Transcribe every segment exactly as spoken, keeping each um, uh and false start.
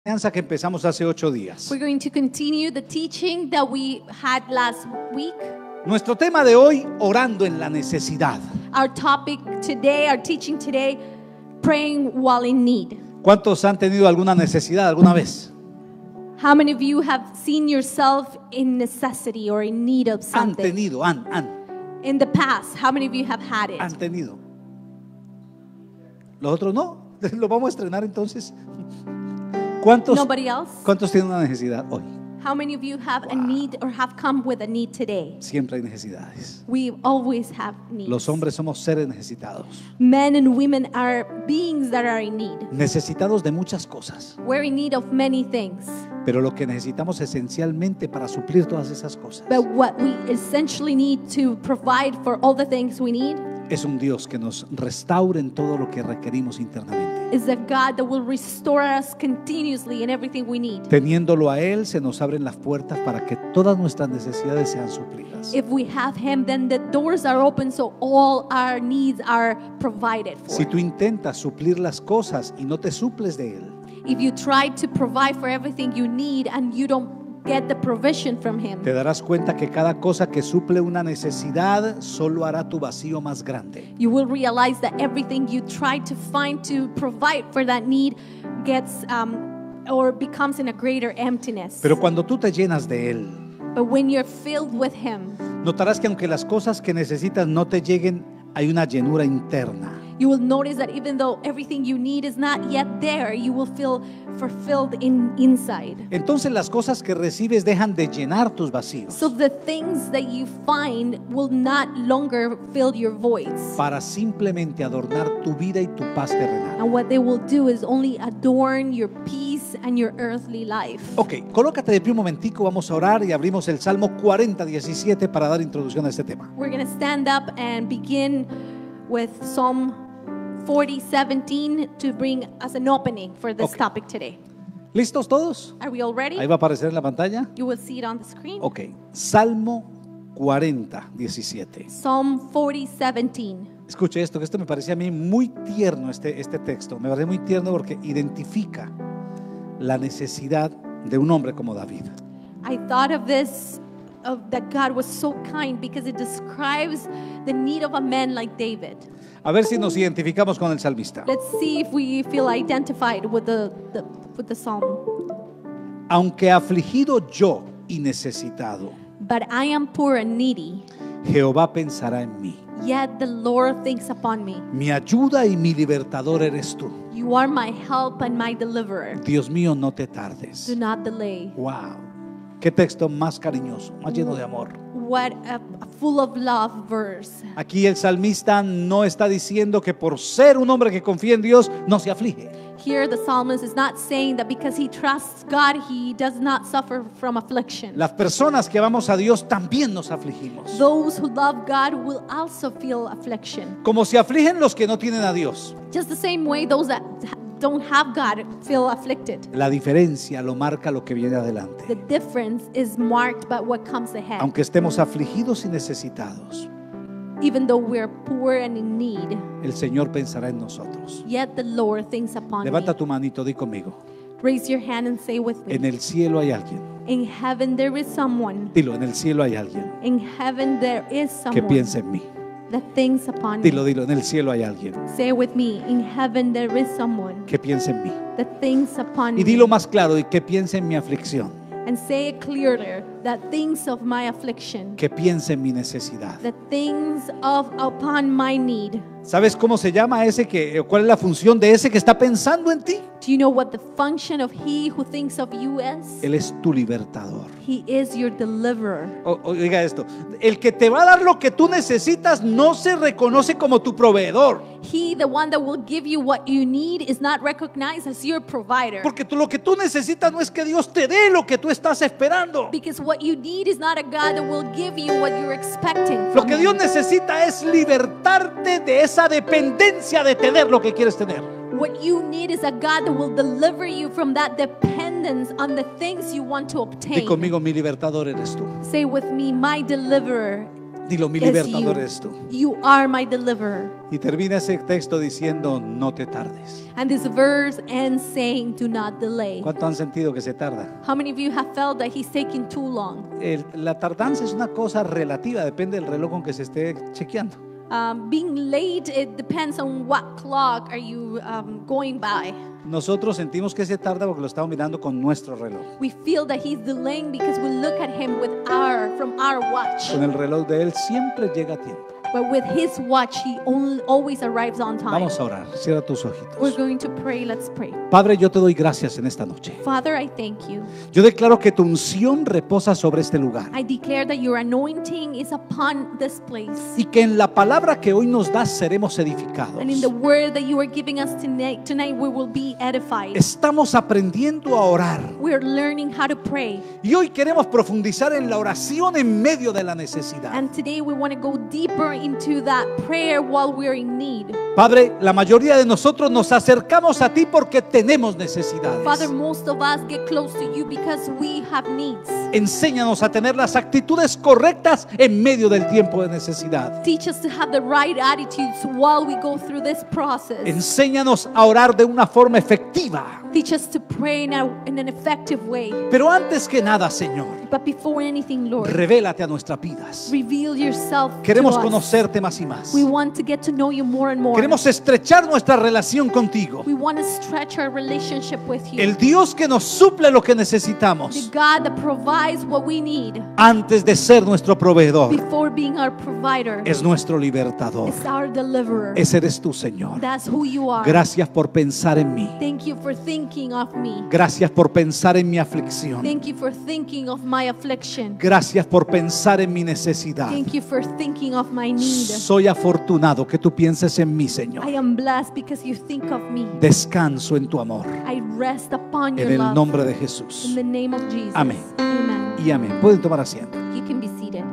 enseñanza que empezamos hace ocho días. We're going to continue the teaching that we had last week. Nuestro tema de hoy, orando en la necesidad. Our topic today, our teaching today, praying while in need. ¿Cuántos han tenido alguna necesidad alguna vez? How many of you have seen yourself in necessity or in need of Han something? tenido, han, han, In the past, how many of you have had it? han tenido. Los otros no. Lo vamos a estrenar entonces. ¿Cuántos, Nobody else? ¿Cuántos tienen una necesidad hoy? How many of you have a need or have come with a need today? Siempre hay necesidades. We always have needs. Los hombres somos seres necesitados. Men and women are beings that are in need. Necesitados de muchas cosas. We're in need of many things. Pero lo que necesitamos esencialmente para suplir todas esas cosas But what we essentially need to provide for all the things we need es un Dios que nos restaure en todo lo que requerimos internamente. is a God that will restore us continuously in everything we need. Teniéndolo a Él, se nos abren las puertas para que todas nuestras necesidades sean suplidas. If we have Him, then the doors are open so all our needs are provided for. Si tú intentas suplir las cosas y no te suples de Él, If you try to provide for everything you need and you don't get the provision from Him, te darás cuenta que cada cosa que suple una necesidad solo hará tu vacío más grande. you will realize that everything you try to find to provide for that need gets um, or becomes in a greater emptiness. Pero cuando tú te llenas de Él, But when you're filled with Him, notarás que aunque las cosas que necesitas no te lleguen, hay una llenura interna. you will notice that even though everything you need is not yet there, you will feel fulfilled in inside. Entonces las cosas que recibes dejan de llenar tus vacíos So the things that you find will not longer fill your voids. para simplemente adornar tu vida y tu paz terrenal. And what they will do is only adorn your peace and your earthly life. Ok, colócate de pie un momentico, vamos a orar y abrimos el Salmo cuarenta, diecisiete para dar introducción a este tema. We're going to stand up and begin with Psalm forty seventeen to bring us an opening for this Okay. topic today. ¿Listos todos? Are we all ready? Ahí va a aparecer en la pantalla. You will see it on the screen. Ok, Salmo cuarenta, diecisiete. Psalm forty seventeen. Escuche esto, que esto me parecía a mí muy tierno, este, este texto. Me parece muy tierno porque identifica la necesidad de un hombre como David. I thought of this, of that God was so kind because it describes the need of a man like David. A ver si nos identificamos con el salmista. Let's see if we feel identified with the, the with the psalm. Aunque afligido yo y necesitado, But I am poor and needy, Jehová pensará en mí. yet the Lord thinks upon me. Mi ayuda y mi libertador eres tú. You are my help and my deliverer. Dios mío, no te tardes. Do not delay. Wow, qué texto más cariñoso, más lleno de amor. What a, a full of love verse. Aquí el salmista no está diciendo que por ser un hombre que confía en Dios no se aflige. Here the psalmist is not saying that because he trusts God, he does not suffer from affliction. Las personas que amamos a Dios también nos afligimos. Those who love God will also feel affliction. Como se afligen los que no tienen a Dios. Just the same way those that don't have God feel afflicted. La diferencia lo marca lo que viene adelante. The difference is marked by what comes ahead. Aunque estemos afligidos y necesitados, Even though we're poor and in need, el Señor pensará en nosotros. yet the Lord thinks upon Levanta me. tu manito, di conmigo. Raise your hand and say with En me. el cielo hay alguien. In heaven there is someone. Dilo, en el cielo hay alguien In heaven there is que someone piensa en mí. that thinks upon Dilo, me. dilo, en el cielo hay alguien Say with me. In heaven there is someone que piensa en mí. that thinks upon Y me. dilo más claro, y que piense en mi aflicción, And say it clearer, that thinks of my affliction, que piense en mi necesidad. that thinks of upon my need. ¿Sabes cómo se llama ese que, cuál es la función de ese que está pensando en ti? Do you know what the function of he who thinks of you is? Él es tu libertador. He is your deliverer. O- Oiga esto, el que te va a dar lo que tú necesitas no se reconoce como tu proveedor, He, the one that will give you what you need, is not recognized as your provider. porque tú, lo que tú necesitas no es que Dios te dé lo que tú estás esperando. Because what you need is not a God that will give you what you're expecting Lo from que him. Dios necesita es libertarte de esa dependencia de tener lo que quieres tener. What you need is a God that will deliver you from that dependence on the things you want to Di obtain. conmigo, mi libertador eres tú. Say with me, my deliverer Dilo, mi is libertador you. eres tú. You are my deliverer. Y termina ese texto diciendo, no te tardes. And this verse ends saying, do not delay. ¿Cuánto han sentido que se tarda? How many of you have felt that he's taking too long? El- la tardanza es una cosa relativa, depende del reloj con que se esté chequeando. Um, being late, it depends on what clock are you um, going by. Nosotros sentimos que se tarda porque lo estamos mirando con nuestro reloj. We feel that he's delaying because we look at him with our, from our watch. Con el reloj de él siempre llega a tiempo. But with his watch, he only, always arrives on time. Vamos a orar, cierra tus We're ojitos. going to pray. Let's pray. Padre, yo te doy gracias en esta noche. Father, I thank you. Yo declaro que tu unción reposa sobre este lugar I declare that your anointing is upon this place. y que en la palabra que hoy nos das seremos edificados. And in the word that you are giving us tonight, tonight we will be edified. Estamos aprendiendo a orar We are learning how to pray. y hoy queremos profundizar en la oración en medio de la necesidad. And today we want to go deeper into that prayer while we're in need. Padre, la mayoría de nosotros nos acercamos a ti porque tenemos necesidades. Father, most of us get close to you because we have needs. Enséñanos a tener las actitudes correctas en medio del tiempo de necesidad. Teach us to have the right attitudes while we go through this process. Enséñanos a orar de una forma efectiva. Teach us to pray in, a, in an effective way. Pero antes que nada, Señor, But before anything, Lord, revélate a nuestras vidas. reveal yourself Queremos to us. conocerte más y más. We want to get to know you more and more. Queremos estrechar nuestra relación contigo. We want to stretch our relationship with you. El Dios que nos suple lo que The necesitamos God that provides what we need antes de ser nuestro proveedor. before being our provider Es nuestro libertador. is our deliverer. Ese eres tú, Señor. That's who you are. Gracias por pensar en mí. Thank you for thinking of me. Gracias por pensar en mi aflicción. Thank you for thinking of my affliction. Gracias por pensar en mi necesidad. Thank you for thinking of my need. Soy afortunado que tú pienses en mí, Señor. I am blessed because you think of me. Descanso en tu amor. I rest upon your En el love. nombre de In Jesús. the name of Jesus. Amén. Amen. Y amén. Pueden tomar asiento. You can be seated.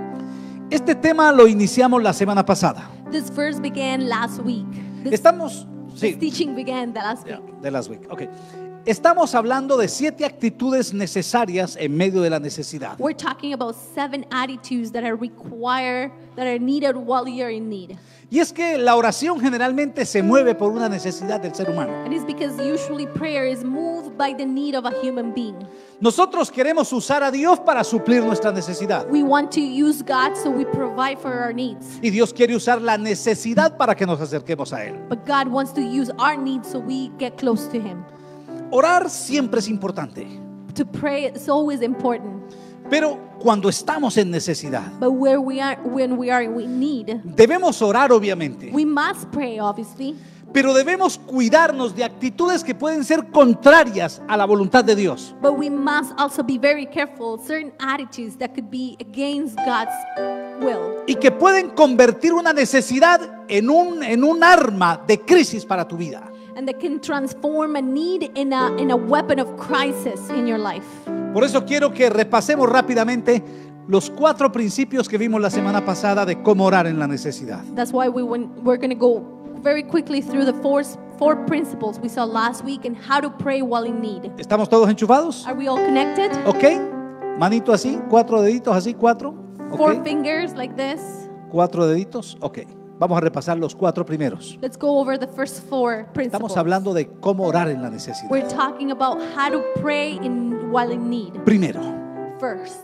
Este tema lo iniciamos la semana pasada. This verse began last week. This, Estamos, this sí, teaching began the last yeah, week. de last week. Okay. Estamos hablando de siete actitudes necesarias en medio de la necesidad. We're talking about seven attitudes that are required, that are needed while you're in need. Y es que la oración generalmente se mueve por una necesidad del ser humano. And it's because usually prayer is moved by the need of a human being. Nosotros queremos usar a Dios para suplir nuestra necesidad. We want to use God so we provide for our needs. Y Dios quiere usar la necesidad para que nos acerquemos a Él. But God wants to use our needs so we get close to Him. Orar siempre es importante. To pray is always important. Pero cuando estamos en necesidad, But where we are, when we are in need, debemos orar obviamente. we must pray, obviously. Pero debemos cuidarnos de actitudes que pueden ser contrarias a la voluntad de Dios. But we must also be very careful of certain attitudes that could be against God's will. Y que pueden convertir una necesidad en un, en un arma de crisis para tu vida. And that can transform a need in a, in a weapon of crisis in your life. Por eso quiero que repasemos rápidamente los cuatro principios que vimos la semana pasada de cómo orar en la necesidad. That's why we went, we're going to go very quickly through the four, four principles we saw last week and how to pray while in need. ¿Estamos todos enchufados? Are we all connected? ¿Ok? Manito así, cuatro deditos así, cuatro. Four ¿Ok? fingers like this. Cuatro deditos. Ok. Vamos a repasar los cuatro primeros. Let's go over the first four principles. Estamos hablando de cómo orar en la necesidad. We're talking about how to pray in, while in need. Primero, First,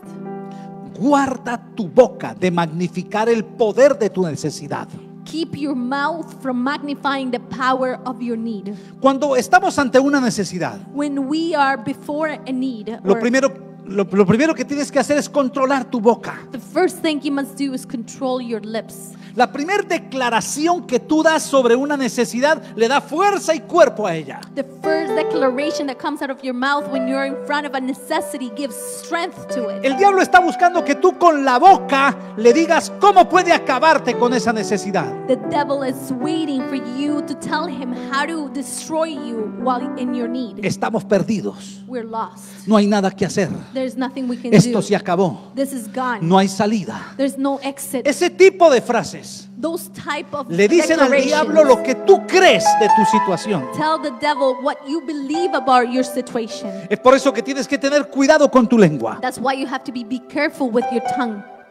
guarda tu boca de magnificar el poder de tu necesidad. keep your mouth from magnifying the power of your need. Cuando estamos ante una necesidad, When we are before a need, lo or primero, lo, lo primero que tienes que hacer es controlar tu boca. the first thing you must do is control your lips. La primera declaración que tú das sobre una necesidad le da fuerza y cuerpo a ella. The first declaration that comes out of your mouth when you're in front of a necessity gives strength to it. El diablo está buscando que tú con la boca le digas cómo puede acabarte con esa necesidad. The devil is waiting for you to tell him how to destroy you while in your need. Estamos perdidos. We're lost. No hay nada que hacer. There's nothing we can Esto do. se acabó. This is gone. No hay salida. There's no exit. Ese tipo de frases Those type of le dicen al declarations diablo lo que tú crees de tu situación. tell the devil what you believe about your situation. Es por eso que tienes que tener cuidado con tu lengua. That's why you have to be, be careful with your tongue.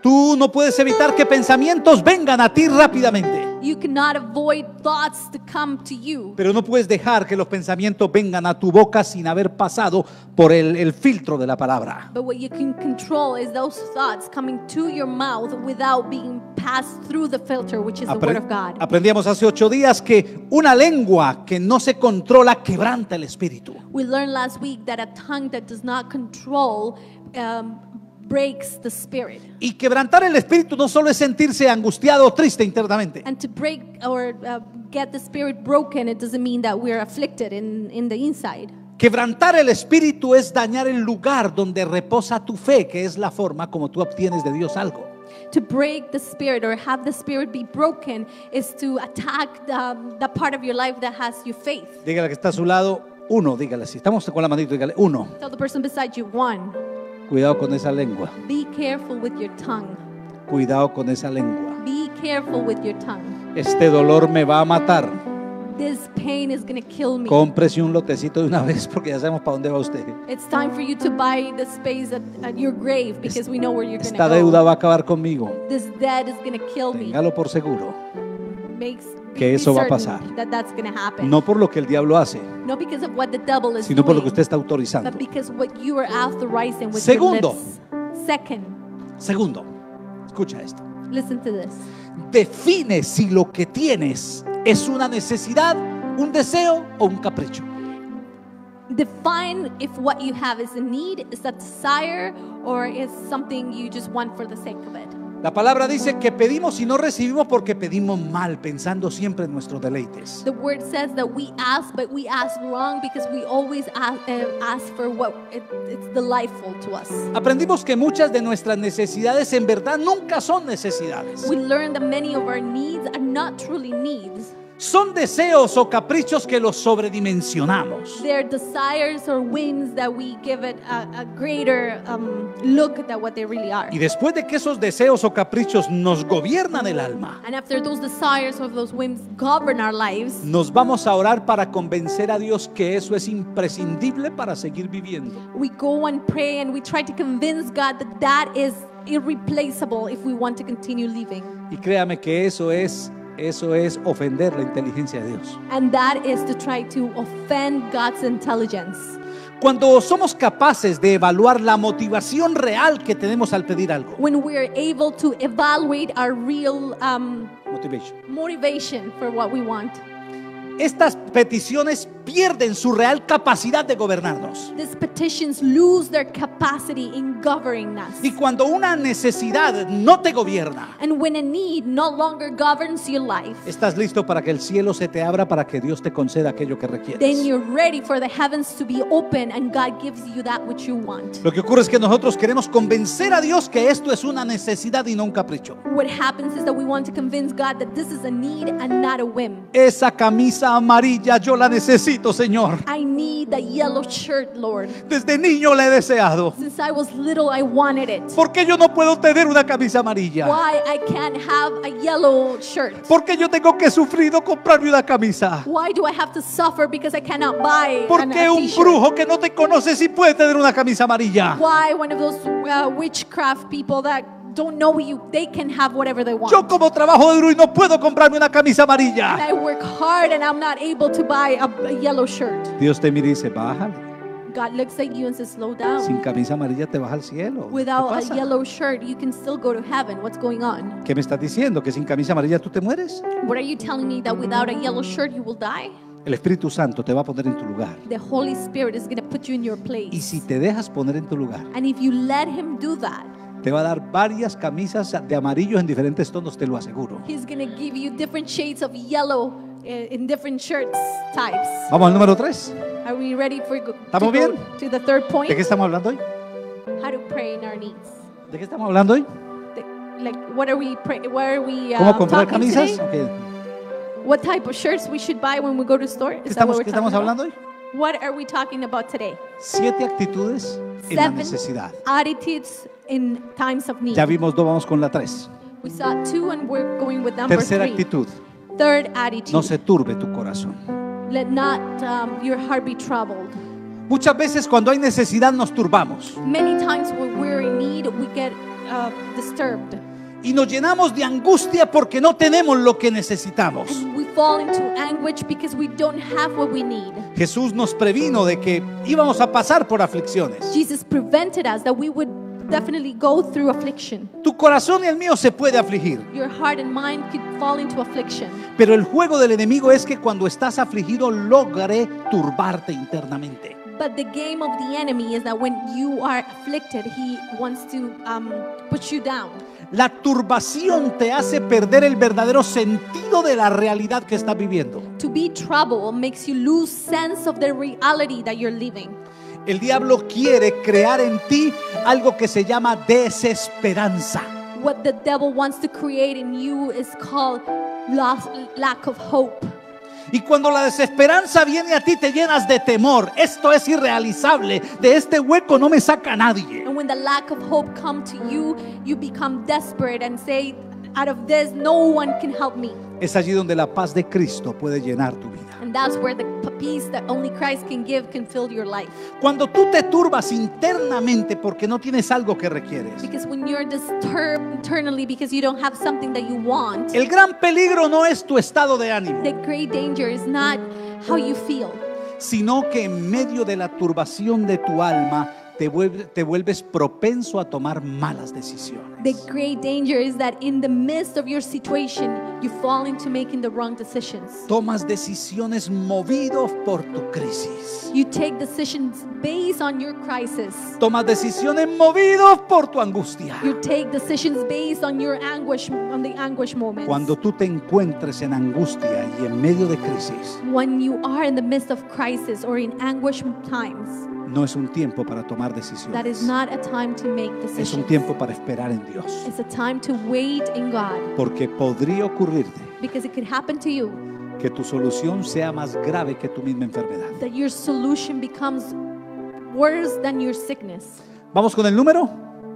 Tú no puedes evitar que pensamientos vengan a ti rápidamente, You cannot avoid thoughts to come to you. pero no puedes dejar que los pensamientos vengan a tu boca sin haber pasado por el, el filtro de la palabra. But what you can control is those thoughts coming to your mouth without being passed through the filter, which is the Apre- word of God. Aprendíamos hace ocho días que una lengua que no se controla quebranta el espíritu. We learned last week that a tongue that does not control um, breaks the spirit. Y quebrantar el espíritu no solo es sentirse angustiado o triste internamente. And to break or uh, get the spirit broken, it doesn't mean that we're afflicted in, in the inside. Quebrantar el espíritu es dañar el lugar donde reposa tu fe, que es la forma como tú obtienes de Dios algo. To break the spirit or have the spirit be broken is to attack the, the part of your life that has your faith. Dígale que está a su lado, uno, dígale, si estamos con la manito, dígale, uno. Tell the person beside you, one, Cuidado con esa lengua, be careful with your tongue. cuidado con esa lengua. Be careful with your tongue. Este dolor me va a matar. This pain is going to kill me. Cómprese un lotecito de una vez porque ya sabemos para dónde va usted. It's time for you to buy the space at, at your grave because we know where you're going to Esta go. deuda va a acabar conmigo. This debt is going to kill me. Téngalo por seguro. Makes Que be eso va a certain pasar. That that's going to happen. No por lo que el diablo hace, Not because of what the devil is sino por lo que doing, usted está autorizando. but because what you are authorizing with Segundo. your lips. Second, Segundo, escucha esto. listen to this. Define si lo que tienes es una necesidad, un deseo o un capricho. Define if what you have is a need, is a desire, or is something you just want for the sake of it. La palabra dice que pedimos y no recibimos porque pedimos mal, pensando siempre en nuestros deleites. The word says that we ask, but we ask wrong because we always ask, uh, ask for what it, it's delightful to us. Aprendimos que muchas de nuestras necesidades en verdad nunca son necesidades. We learn that many of our needs are not truly needs. Son deseos o caprichos que los sobredimensionamos. They're desires or whims that we give it a, a greater um, look than what they really are. Y después de que esos deseos o caprichos nos gobiernan el alma, And after those desires or those whims govern our lives, nos vamos a orar para convencer a Dios que eso es imprescindible para seguir viviendo. we go and pray and we try to convince God that that is irreplaceable if we want to continue living. Y créame que eso es eso es ofender la inteligencia de Dios. And that is to try to offend God's intelligence. Cuando somos capaces de evaluar la motivación real que tenemos al pedir algo, When we're able to evaluate our real um, motivation, motivation for what we want, estas peticiones pierden su real capacidad de gobernarnos. these petitions lose their capacity in governing us. Y cuando una necesidad no te gobierna, And when a need no longer governs your life, estás listo para que el cielo se te abra para que Dios te conceda aquello que then requieres. you're ready for the heavens to be open and God gives you that which you want. Lo que ocurre es que nosotros queremos convencer a Dios que esto es una necesidad y no un capricho. What happens is that we want to convince God that this is a need and not a whim. Esa camisa amarilla yo la necesito, Señor. I need the yellow shirt, Lord. Desde niño la he deseado. Since I was little, I wanted it. ¿Por qué yo no puedo tener una camisa amarilla? Why I can't have a yellow shirt? ¿Por qué yo tengo que sufrir o comprarme una camisa? Why do I have to suffer because I cannot buy ¿Por an, qué a un t-shirt? brujo que no te conoce sí puede tener una camisa amarilla? Why one of those uh, witchcraft people that don't know you, they can have whatever they want? Yo como trabajo duro y no puedo comprarme una camisa And amarilla. I work hard and I'm not able to buy a, a yellow shirt. Dios te mira y dice, bájale. God looks at you and says, slow down. Sin camisa amarilla te baja al cielo. ¿Qué Without a pasa? yellow shirt, you can still go to heaven. What's going on? ¿Qué me estás diciendo? ¿Que sin camisa amarilla tú te mueres? What are you telling me, that without a yellow shirt you will die? El Espíritu Santo te va a poner en tu lugar. The Holy Spirit is going to put you in your place. Y si te dejas poner en tu lugar, And if you let Him do that, te va a dar varias camisas de amarillo en diferentes tonos, te lo aseguro. He's going to give you different shades of yellow uh, in different shirts types. Vamos al número tres. Are we ready for go, to ¿Estamos go bien? to the third point? ¿De qué estamos hablando hoy? How to pray in our needs. ¿De qué estamos hablando hoy? The- like, what are we pray, what are we uh, ¿Cómo comprar talking camisas? today? Ok. What type of shirts we should buy when we go to store? ¿Qué Is that what estamos, we're qué estamos talking hablando about? hoy? What are we talking about today? Siete actitudes en la Seven necesidad. attitudes in times of need. Ya vimos dos, vamos con la tres. We saw two and we're going with number Tercera three. actitud, Third attitude. no se turbe tu corazón. Let not um, your heart be troubled. Muchas veces cuando hay necesidad nos turbamos. Many times when we're in need, we get uh, disturbed. Y nos llenamos de angustia porque no tenemos lo que necesitamos. And we fall into anguish because we don't have what we need. Jesús nos previno de que íbamos a pasar por aflicciones. Jesus prevented us that we would definitely go through affliction. Tu corazón y el mío se puede afligir. Your heart and mind could fall into affliction. Pero el juego del enemigo es que cuando estás afligido logre turbarte internamente. But the game of the enemy is that when you are afflicted, he wants to um, put you down. La turbación te hace perder el verdadero sentido de la realidad que estás viviendo. To be troubled makes you lose sense of the reality that you're living. El diablo quiere crear en ti algo que se llama desesperanza. What the devil wants to create in you is called loss, lack of hope. Y cuando la desesperanza viene a ti te llenas de temor. Esto es irrealizable. De este hueco no me saca nadie. And when the lack of hope comes to you, you become desperate and say, out of this, no one can help me. Es allí donde la paz de Cristo puede llenar tu vida. And that's where the peace that only Christ can give can fill your life. Cuando tú te turbas internamente porque no tienes algo que requieres. Because when you're disturbed internally because you don't have something that you want, El gran peligro no es tu estado de ánimo, the great danger is not how you feel, sino que en medio de la turbación de tu alma te, vuelve, te vuelves propenso a tomar malas decisiones. the great danger is that in the midst of your situation, you fall into making the wrong decisions. Tomas decisiones movidos por tu crisis. You take decisions based on your crisis. Tomas decisiones movidos por tu angustia. You take decisions based on your anguish, on the anguish moments. Cuando tú te encuentres en angustia y en medio de crisis, When you are in the midst of crisis or in anguish times, no es un tiempo para tomar that is decisiones. not a time to make Es un decisions. tiempo para esperar en Dios. It's a time to wait in God, Porque podría ocurrirte because it could happen to you que tu solución sea más grave que tu misma enfermedad. that your solution becomes worse than your sickness. ¿Vamos con el número?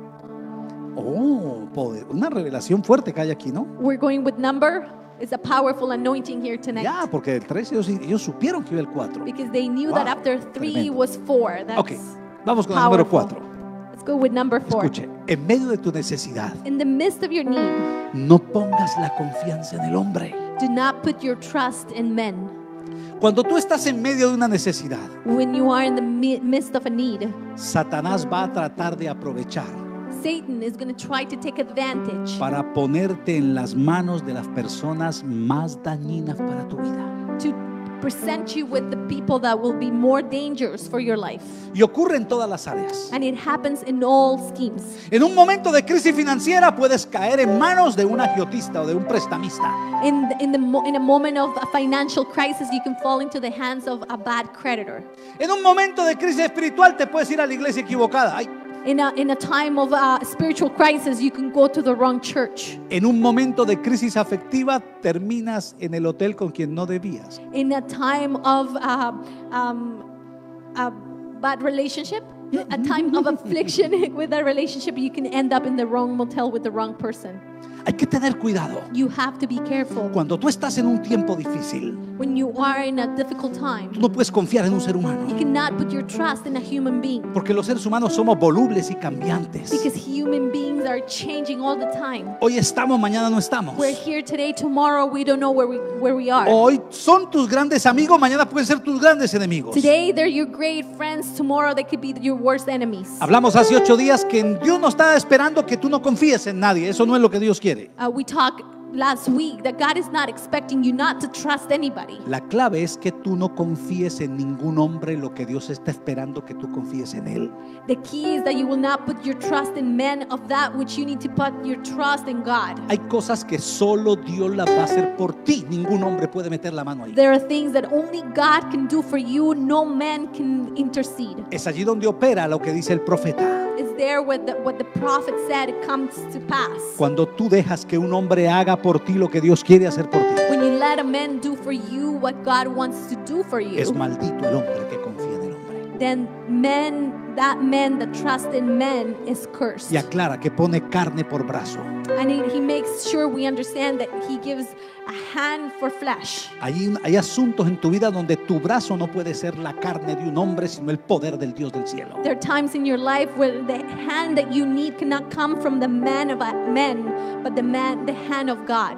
Oh, poder, una revelación fuerte que hay aquí, ¿no? We're going with number. It's a powerful anointing here tonight. Ya, porque el tres ellos, ellos supieron que iba el cuatro. Because they knew that Wow, after three tremendo. was four. That's Ok, vamos con el número powerful. cuatro. Let's go with number four. Escuche, en medio de tu necesidad, In the midst of your need, no pongas la confianza en el hombre. do not put your trust in men. Cuando tú estás en medio de una necesidad, When you are in the mi- midst of a need, Satanás va a tratar de aprovechar Satan is going to try to take advantage para ponerte en las manos de las personas más dañinas para tu vida. to present you with the people that will be more dangerous for your life. Y ocurre en todas las áreas. And it happens in all schemes. En un momento de crisis financiera puedes caer en manos de un agiotista o de un prestamista. In the, in the mo- in a moment of a financial crisis, you can fall into the hands of a bad creditor. En un momento de crisis espiritual te puedes ir a la iglesia equivocada. Ay, In a in a time of uh, spiritual crisis, you can go to the wrong church. en un momento de crisis afectiva terminas en el hotel con quien no debías. In a time of uh, um, a bad relationship, a time of affliction with a relationship, you can end up in the wrong motel with the wrong person. Hay que tener cuidado. You have to be careful. Cuando tú estás en un tiempo difícil, When you are in a difficult time, tú no puedes confiar en un ser humano. you cannot put your trust in a human being, Porque los seres humanos somos volubles y cambiantes. because human beings are changing all the time. Hoy estamos, mañana no estamos. We're here today, tomorrow we don't know where we where we are. Hoy son tus grandes amigos, mañana pueden ser tus grandes enemigos. Today they're your great friends, tomorrow they could be your worst enemies. Hablamos hace ocho días que Dios no está esperando que tú no confíes en nadie. Eso no es lo que Dios quiere. Uh, we talked last week that God is not expecting you not to trust anybody. La clave es que tú no confíes en ningún hombre, lo que Dios está esperando que tú confíes en Él. The key is that you will not put your trust in men, of that which you need to put your trust in God. Hay cosas que solo Dios las va a hacer por ti. Ningún hombre puede meter la mano ahí. There are things that only God can do for you, no man can intercede. Es allí donde opera lo que dice el profeta. It's there what the, what the prophet said comes to pass. Cuando tú dejas que un hombre haga por ti lo que Dios quiere hacer por ti, When you let a man do for you what God wants to do for you, es maldito el hombre que confía en el hombre. then men, that man that trusts in men is cursed. Y aclara que pone carne por brazo. And he, he makes sure we understand that he gives a hand for flesh. Hay, hay asuntos en tu vida donde tu brazo no puede ser la carne de un hombre, sino el poder del Dios del cielo. There are times in your life where the hand that you need cannot come from the man of men, but the man, the hand of God.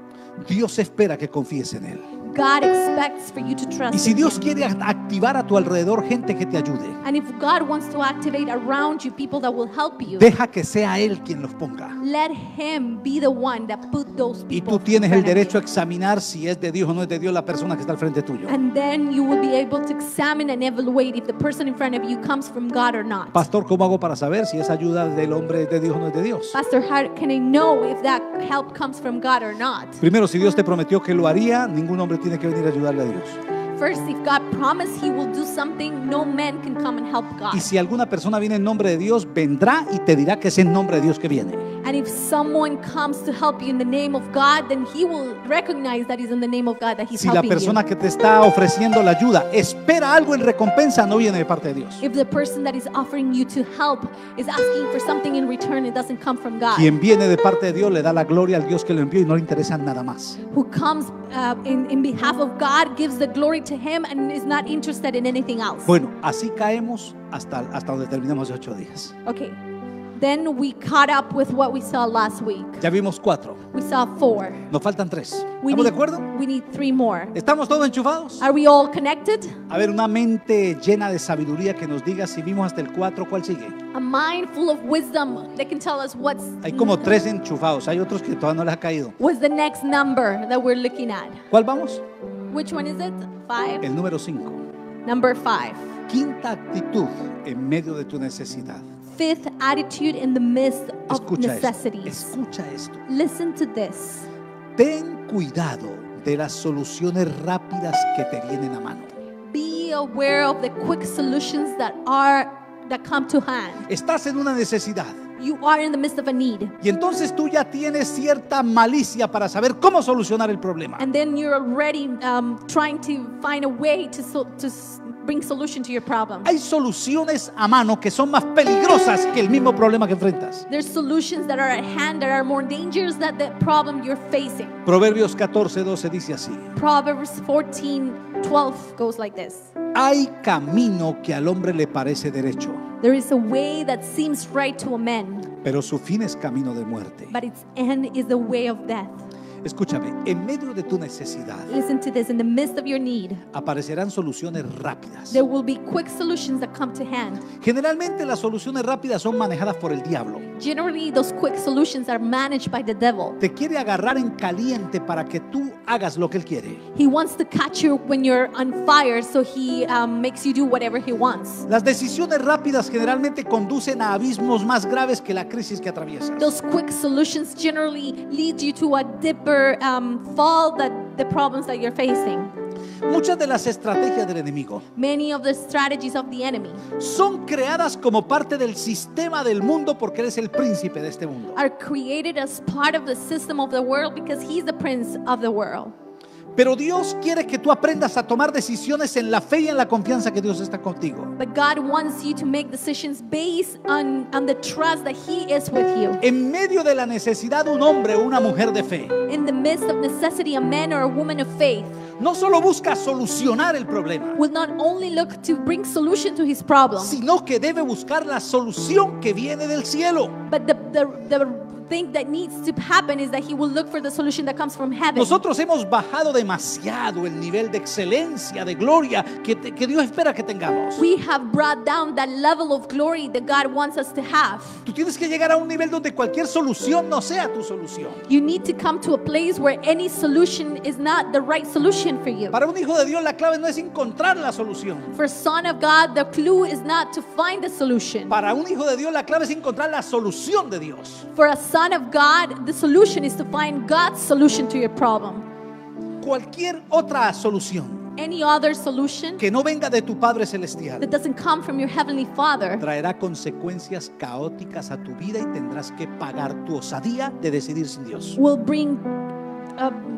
Dios espera que confíes en Él. God expects for you to trust Y si in Dios him. quiere activar a tu alrededor gente que te ayude, And if God wants to activate around you people that will help you, deja que sea Él quien los ponga. let him be the one that put those Y people tú tienes in el front of derecho a you. examinar si es de Dios o no es de Dios la persona que está al frente tuyo. And then you will be able to examine and evaluate if the person in front of you comes from God or not. Pastor, ¿cómo hago para saber si esa ayuda del hombre es de Dios o no es de Dios? Pastor, how can I know if that help comes from God or not? Primero, si Dios te prometió que lo haría, ningún hombre tiene que venir a ayudarle a Dios. First, if God promised he will do something, no man can come and help God. Y si alguna persona viene en nombre de Dios, vendrá y te dirá que es en nombre de Dios que viene. And if someone comes to help you in the name of God, then he will recognize that it's in the name of God that he's Si la helping persona you. que te está ofreciendo la ayuda espera algo en recompensa, no viene de parte de Dios. If the person that is offering you to help is asking for something in return, it doesn't come from God. Quien viene de parte de Dios le da la gloria al Dios que lo envió y no le interesa nada más. Who comes uh, in, in behalf of God gives the glory to him and is not interested in anything else. Bueno, así caemos hasta, hasta donde terminamos de ocho días. Okay. Then we caught up with what we saw last week. Ya vimos cuatro, We saw four. nos faltan tres. We ¿Estamos de need, acuerdo? we need three more. ¿Estamos todos enchufados? Are we all connected? A ver, una mente llena de sabiduría que nos diga si vimos hasta el cuatro, ¿cuál sigue? A mind full of wisdom that can tell us what's Hay como tres enchufados, hay otros que todavía no les ha caído. what's the next number that we're looking at. ¿Cuál vamos? Which one is it? Five? El número cinco. Number five. Quinta actitud en medio de tu necesidad. Fifth attitude in the midst of Escucha esto. necessities. Escucha esto. Listen to this. Ten cuidado de las soluciones rápidas que te vienen a mano. Be aware of the quick solutions that are that come to hand. Estás en una necesidad You are in the midst of a need. y entonces tú ya tienes cierta malicia para saber cómo solucionar el problema. And then you're already um, trying to find a way to, so, to s- bring solution to your problem. Hay soluciones a mano que son más peligrosas que el mismo problema que enfrentas. There's solutions that are at hand that are more dangerous than the problem you're facing. Proverbios catorce doce dice así: Proverbs fourteen twelve goes like this. hay camino que al hombre le parece derecho, There is a way that seems right to a man, pero su fin es camino de muerte. but its end is the way of death. Escúchame, en medio de tu necesidad Listen to this. In the midst of your need, aparecerán soluciones rápidas. there will be quick solutions that come to hand. Generalmente las soluciones rápidas son manejadas por el diablo. Generally, those quick solutions are managed by the devil. Te quiere agarrar en caliente para que tú hagas lo que él quiere. He wants to catch you when you're on fire, so he um, makes you do whatever he wants. Las decisiones rápidas generalmente conducen a abismos más graves que la crisis que atraviesas. Those quick solutions generally lead you to a deeper um, fall that the problems that you're facing. Muchas de las estrategias del enemigo Many of the strategies of the enemy son creadas como parte del sistema del mundo porque eres el príncipe de este mundo. are created as part of the system of the world because he's the prince of the world. Pero Dios quiere que tú aprendas a tomar decisiones en la fe y en la confianza que Dios está contigo. But God wants you to make decisions based on, on the trust that he is with you. En medio de la necesidad, un hombre o una mujer de fe In the midst of necessity, a man or a woman of faith no solo busca solucionar el problema, will not only look to bring solution to his problem, sino que debe buscar la solución que viene del cielo. but the, the, the thing that needs to happen is that he will look for the solution that comes from heaven. Nosotros hemos bajado demasiado el nivel de excelencia, de gloria que, te- que Dios espera que tengamos. We have brought down that level of glory that God wants us to have. Tú tienes que llegar a un nivel donde cualquier solución no sea tu solución. You need to come to a place where any solution is not the right solution for you. Para un hijo de Dios la clave no es encontrar la solución. For a son of God, the clue is not to find the solution. Para un hijo de Dios la clave es encontrar la solución de Dios. For a son of God, the solution is to find God's solution to your problem. Cualquier otra solución Any other solution que no venga de tu Padre Celestial that doesn't come from your heavenly Father traerá consecuencias caóticas a tu vida y tendrás que pagar tu osadía de decidir sin Dios. will bring uh,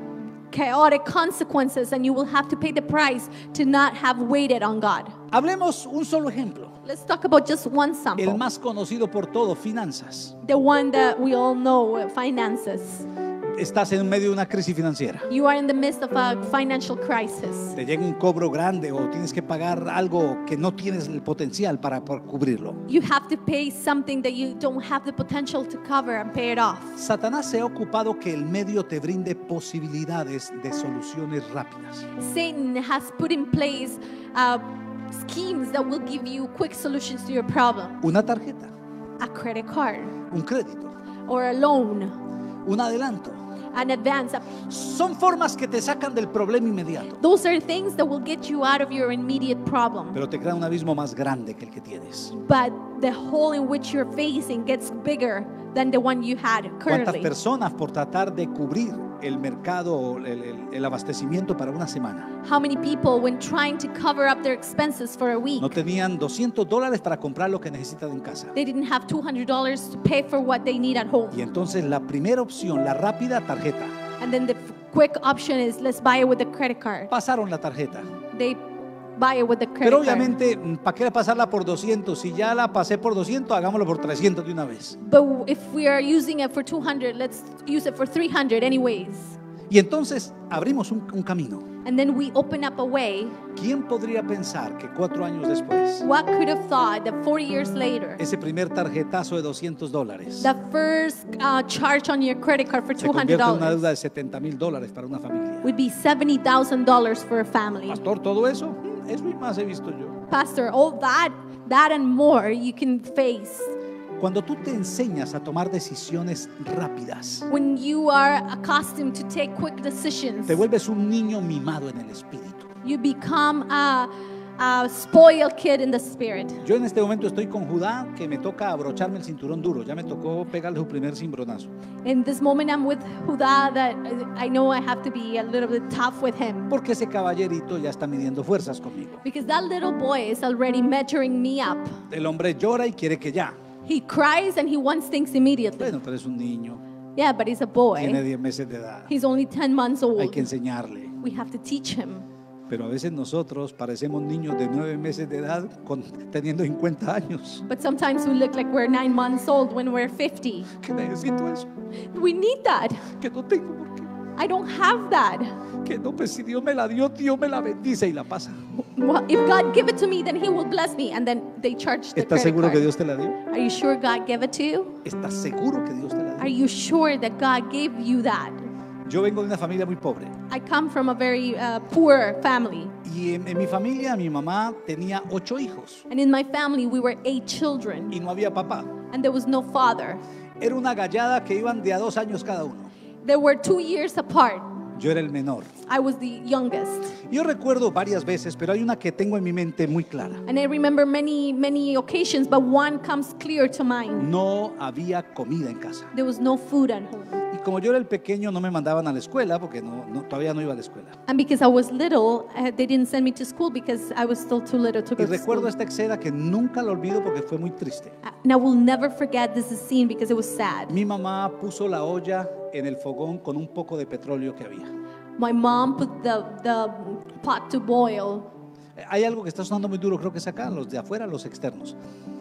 chaotic consequences, and you will have to pay the price to not have waited on God. Hablemos un solo ejemplo. Let's talk about just one El sample. más conocido por todos, finanzas. The one that we all know, uh, finances. Estás en medio de una crisis financiera. You are in the midst of a financial crisis. Te llega un cobro grande o tienes que pagar algo que no tienes el potencial para, para cubrirlo. You have to pay something that you don't have the potential to cover and pay it off. Satanás se ha ocupado que el medio te brinde posibilidades de soluciones rápidas. Satan has put in place uh, schemes that will give you quick solutions to your problem. Una tarjeta, A credit card un crédito, or a loan, un adelanto. an advance. Son formas que te sacan del problema inmediato, Those are things that will get you out of your immediate problem. pero te crean un abismo más grande que el que tienes. But the hole in which you're facing gets bigger than the one you had ¿Cuántas currently. personas por tratar de cubrir el mercado, el, el- el abastecimiento para una semana, How many people, when trying to cover up their expenses for a week, no tenían doscientos dólares para comprar lo que necesitan en casa? they didn't have two hundred dollars to pay for what they need at home? Y entonces la primera opción, la rápida, tarjeta. And then the f- quick option is let's buy it with a credit card. Pasaron la tarjeta. They buy it with a credit Pero card. obviamente, ¿para qué pasarla por doscientos? Si ya la pasé por doscientos, hagámoslo por trescientos de una vez. But if we are using it for two hundred, let's use it for three hundred anyways. Y entonces abrimos un, un camino. And then we open up a way. ¿Quién podría pensar que cuatro años después, What could have thought that forty years later, ese primer tarjetazo de doscientos dólares the first uh, charge on your credit card for se two hundred convierte en una deuda dollars de setenta mil dólares para una familia? would be seventy thousand dollars for a family? Pastor, todo eso, mm, eso y más he visto yo. Pastor, all that, that and more you can face Cuando tú te enseñas a tomar decisiones rápidas, when you are accustomed to take quick decisions. te vuelves un niño mimado en el espíritu. You become a, a spoiled kid in the spirit. Yo en este momento estoy con Judá, que me toca abrocharme el cinturón duro. Ya me tocó pegarle su primer cimbronazo. In this moment, I'm with Huda that I know I have to be a little bit tough with him Porque ese caballerito ya está midiendo fuerzas conmigo. because that little boy is already measuring me up. El hombre llora y quiere que ya. He cries and he wants things immediately. Bueno, pero es un niño. Yeah, but he's a Tiene boy. diez meses de edad. He's only ten months Hay old. que enseñarle. We have to teach him. Pero a veces nosotros parecemos niños de nueve meses de edad con, teniendo cincuenta años. But sometimes we look like we're nine months old when we're fifty. Que necesito eso. We need that. Que no tengo por qué. I don't have that. Que no, pues si Dios me la dio, Dios me la bendice y la pasa. Well, if God give it to me, then He will bless me. And then they charge the ¿Estás credit seguro card. que Dios te la dio? Are you sure God gave it to you? ¿Estás seguro que Dios te la Are dio? you sure that God gave you that? Yo vengo de una familia muy pobre. I come from a very uh, poor family. Y en, en mi familia, mi mamá tenía ocho hijos And in my family, we were eight children. y no había papá. And there was no father. Era una gallada que iban de a dos años cada uno. They were two years apart. Yo era el menor. I was the youngest. Yo recuerdo varias veces, pero hay una que tengo en mi mente muy clara. And I remember many, many occasions, but one comes clear to mind. No había comida en casa. There was no food at home. Y como yo era el pequeño, no me mandaban a la escuela porque no, no- todavía no iba a la escuela. And because I was little, uh, they didn't send me to school because I was still too little to Y go to recuerdo school. esta escena que nunca la olvido porque fue muy triste. Uh, And I will never forget this scene because it was sad. Mi mamá puso la olla en el fogón con un poco de petróleo que había. My mom put the, the pot to boil. Eh, Hay algo que está sonando muy duro, creo que es acá, los de afuera, los externos.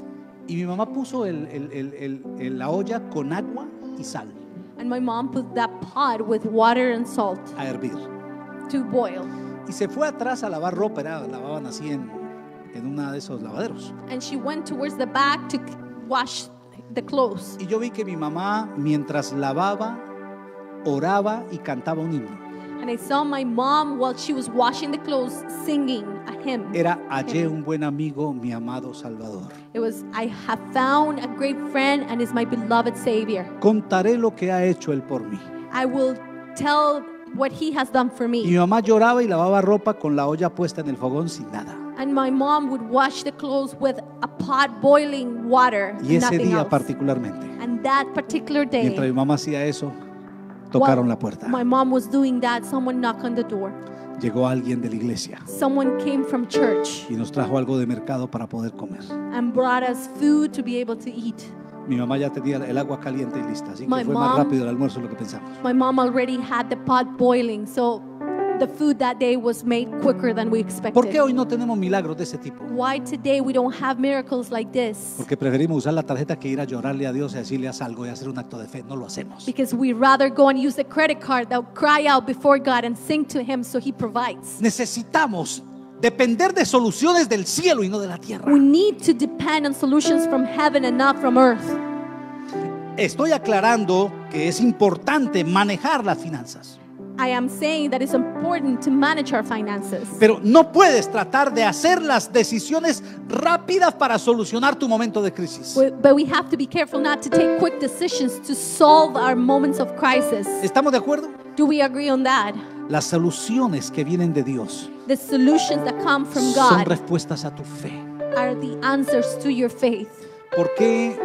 Y mi mamá puso el- el- el- el- el- la olla con agua y sal And my mom put that pot with water and salt a hervir. to boil. Y se fue atrás a lavar ropa, era, lavaban así en, en una de esos lavaderos. And she went towards the back to wash the clothes. Y yo vi que mi mamá, mientras lavaba, oraba y cantaba un himno. And I saw my mom while she was washing the clothes singing a hymn. Era hallé un buen amigo, mi amado Salvador. It was, I have found a great friend and is my beloved Savior. Contaré lo que ha hecho él por mí. I will tell what he has done for Y mi me. mamá lloraba y lavaba ropa con la olla puesta en el fogón sin nada. And my mom would wash the clothes with a pot boiling water, Y ese nothing día else. particularmente, And that particular mientras day, mi mamá hacía eso, tocaron while la puerta. my mom was doing that, someone knocked on the door. Llegó alguien de la iglesia Someone came from church y nos trajo algo de mercado para poder comer. and brought us food to be able to eat. Mi mamá ya tenía el agua caliente y lista, así que My fue más mom- rápido el almuerzo de lo que pensamos. My mom already had the pot boiling, so the food that day was made quicker than we expected. ¿Por qué hoy no tenemos milagros de ese tipo? Why today we don't have miracles like this? Porque preferimos usar la tarjeta que ir a llorarle a Dios y decirle haz algo y hacer un acto de fe. No lo hacemos. Because we rather go and use the credit card than cry out before God and sing to Him so He provides. Necesitamos depender de soluciones del cielo y no de la tierra. We need to depend on solutions from heaven and not from earth. Estoy aclarando que es importante manejar las finanzas, I am saying that it's important to manage our finances. pero no puedes tratar de hacer las decisiones rápidas para solucionar tu momento de crisis. We- But we have to be careful not to take quick decisions to solve our moments of crisis. ¿Estamos de acuerdo? Do we agree on that? Las soluciones que vienen de Dios The solutions that come from son God respuestas a tu fe. are the answers to your faith. ¿Por qué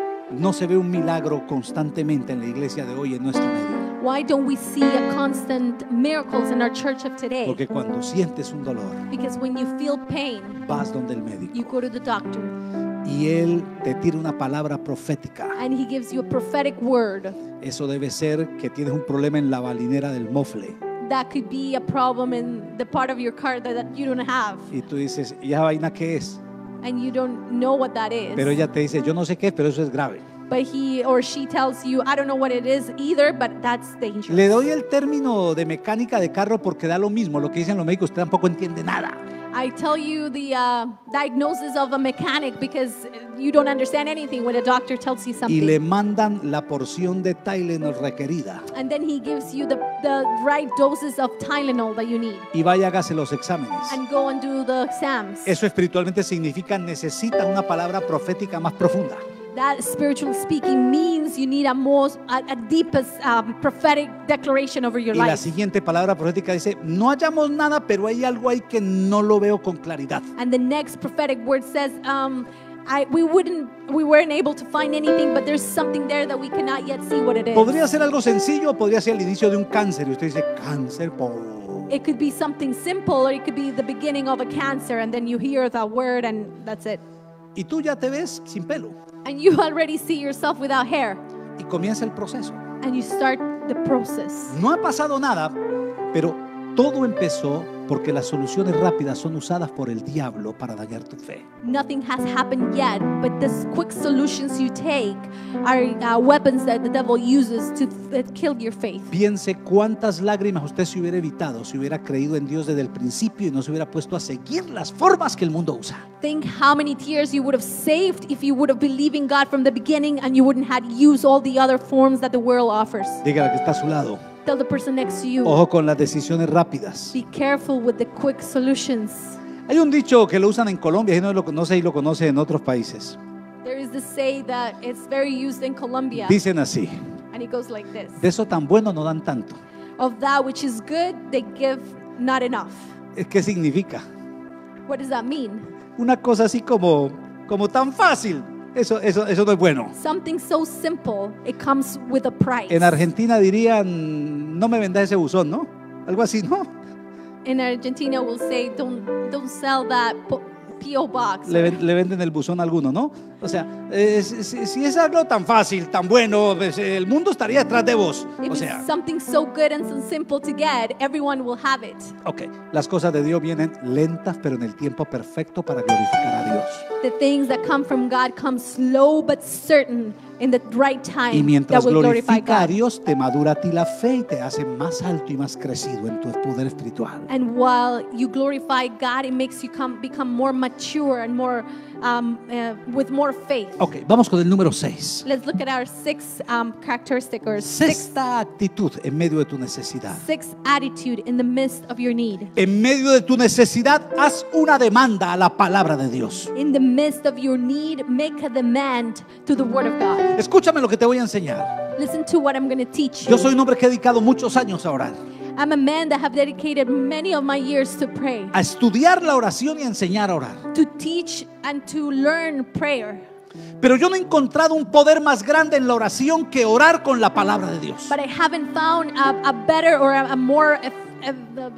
no se ve un milagro constantemente en la iglesia de hoy en nuestro medio? Why don't we see a constant miracles in our church of today? Porque cuando sientes un dolor, Because when you feel pain, vas donde el médico you go to the doctor y él te tira una palabra profética. and he gives you a prophetic word. Eso debe ser que tienes un problema en la balinera del mofle. That could be a problem in the part of your car that, that you don't have, Y tú dices, ¿y esa vaina qué es? and you don't know what that is. Pero ella te dice, yo no sé qué es, pero eso es grave. But he or she tells you, I don't know what it is either, but that's dangerous. Le doy el término de mecánica de carro porque da lo mismo. Lo que dicen los médicos, usted tampoco entiende nada. I tell you the uh, diagnosis of a mechanic because you don't understand anything when a doctor tells you Y something. le mandan la porción de Tylenol requerida. And then he gives you the, the right doses of Tylenol that you need. Y vaya, hágase los exámenes. And go and do the exams. Eso espiritualmente significa necesita una palabra profética más profunda. That, spiritually speaking, means you need a most, a, a deepest um, prophetic declaration over your Y la life. siguiente palabra profética dice, no hallamos nada, pero hay algo ahí que no lo veo con claridad. And the next prophetic word says, um, I, we wouldn't, we weren't able to find anything, but there's something there that we cannot yet see what it is. Podría ser algo sencillo o podría ser el inicio de un cáncer. Y usted dice, cáncer, po. It could be something simple, or it could be the beginning of a cancer, and then you hear that word, and that's it. Y tú ya te ves sin pelo. And you already see yourself without hair, Y comienza el proceso. and you start the process. No ha pasado nada, pero todo empezó porque las soluciones rápidas son usadas por el diablo para dañar tu fe. Nothing has happened yet, but these quick solutions you take are uh, weapons that the devil uses to uh, kill your faith. Piense cuántas lágrimas usted se hubiera evitado si hubiera creído en Dios desde el principio y no se hubiera puesto a seguir las formas que el mundo usa. Think how many tears you would have saved if you would have believed in God from the beginning and you wouldn't have used all the other forms that the world offers. Dígale que está a su lado. Tell the person next to you, Ojo con las decisiones rápidas. be careful with the quick solutions. Hay un dicho que lo usan en Colombia y no lo conoce y lo conoce en otros países. There is this say that it's very used in Colombia, Dicen así, and it goes like this. de eso tan bueno no dan tanto. Of that which is good, they give not enough. ¿Qué significa? What does that mean? Una cosa así como, como tan fácil. Eso, eso, eso no es bueno. Something so simple, it comes with a price. En Argentina dirían, no me vendas ese buzón, ¿no? Algo así, ¿no? In Argentina, we'll say, don't don't sell that po- P O box. Le, ven- le venden el buzón a alguno, ¿no? O sea, eh, si, si- si es algo tan fácil, tan bueno, pues, el mundo estaría detrás de vos. If O it's sea, something so good and so simple to get, everyone will have it. ok, las cosas de Dios vienen lentas, pero en el tiempo perfecto para glorificar a Dios. The things that come from God come slow but certain in the right time Y mientras that will glorify glorifica a God. Dios, te madura a ti la fe y te hace más alto y más crecido en tu poder espiritual. And while you glorify God, it makes you come, become more mature and more um, uh, with more faith. Ok, vamos con el número seis. Let's look at our sixth um, characteristic or sixth, Sexta actitud en medio de tu necesidad. sixth attitude in the midst of your need. En medio de tu necesidad, haz una demanda a la palabra de Dios. In the midst of your need, make a demand to the Word of God. Escúchame lo que te voy a enseñar. Listen to what I'm going to teach you. Yo soy un hombre que he dedicado muchos años a orar, I'm a man that have dedicated many of my years to pray, a estudiar la oración y a enseñar a orar. to teach and to learn prayer. Pero yo no he encontrado un poder más grande en la oración que orar con la palabra de Dios. But I haven't found a, a better or a, a more a, a,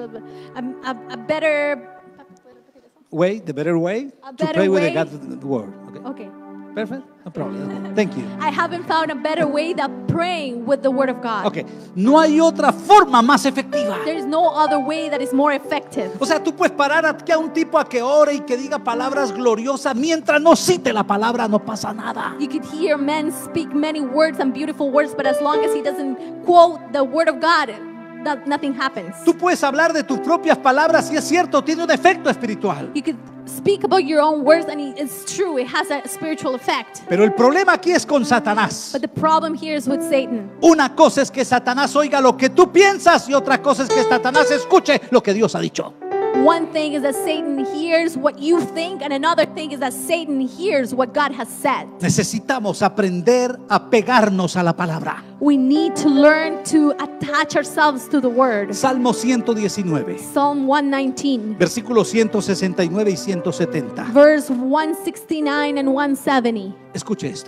a, a better Way, the better way A to better pray with the way. God's word. Okay. okay Perfect. No problem. Thank you. I haven't found a better way than praying with the Word of God. Ok. No hay otra forma más efectiva. There is no other way that is more effective. O sea, tú puedes parar aquí a un tipo a que ore y que diga palabras gloriosas. Mientras no cite la palabra, no pasa nada. You could hear men speak many words and beautiful words, but as long as he doesn't quote the Word of God, that nothing happens. Tú puedes hablar de tus propias palabras y es cierto, tiene un efecto espiritual. You could speak about your own words, and it's true, it has a spiritual effect. Pero el problema aquí es con Satanás. But the problem here is with Satan. Una cosa es que Satanás oiga lo que tú piensas y otra cosa es que Satanás escuche lo que Dios ha dicho. One thing is that Satan hears what you think, and another thing is that Satan hears what God has said. Necesitamos aprender a pegarnos a la palabra. We need to learn to attach ourselves to the Word. Salmo ciento diecinueve, Psalm one nineteen, versículos ciento sesenta y nueve y ciento setenta. verse one sixty-nine and one seventy. Escuche esto.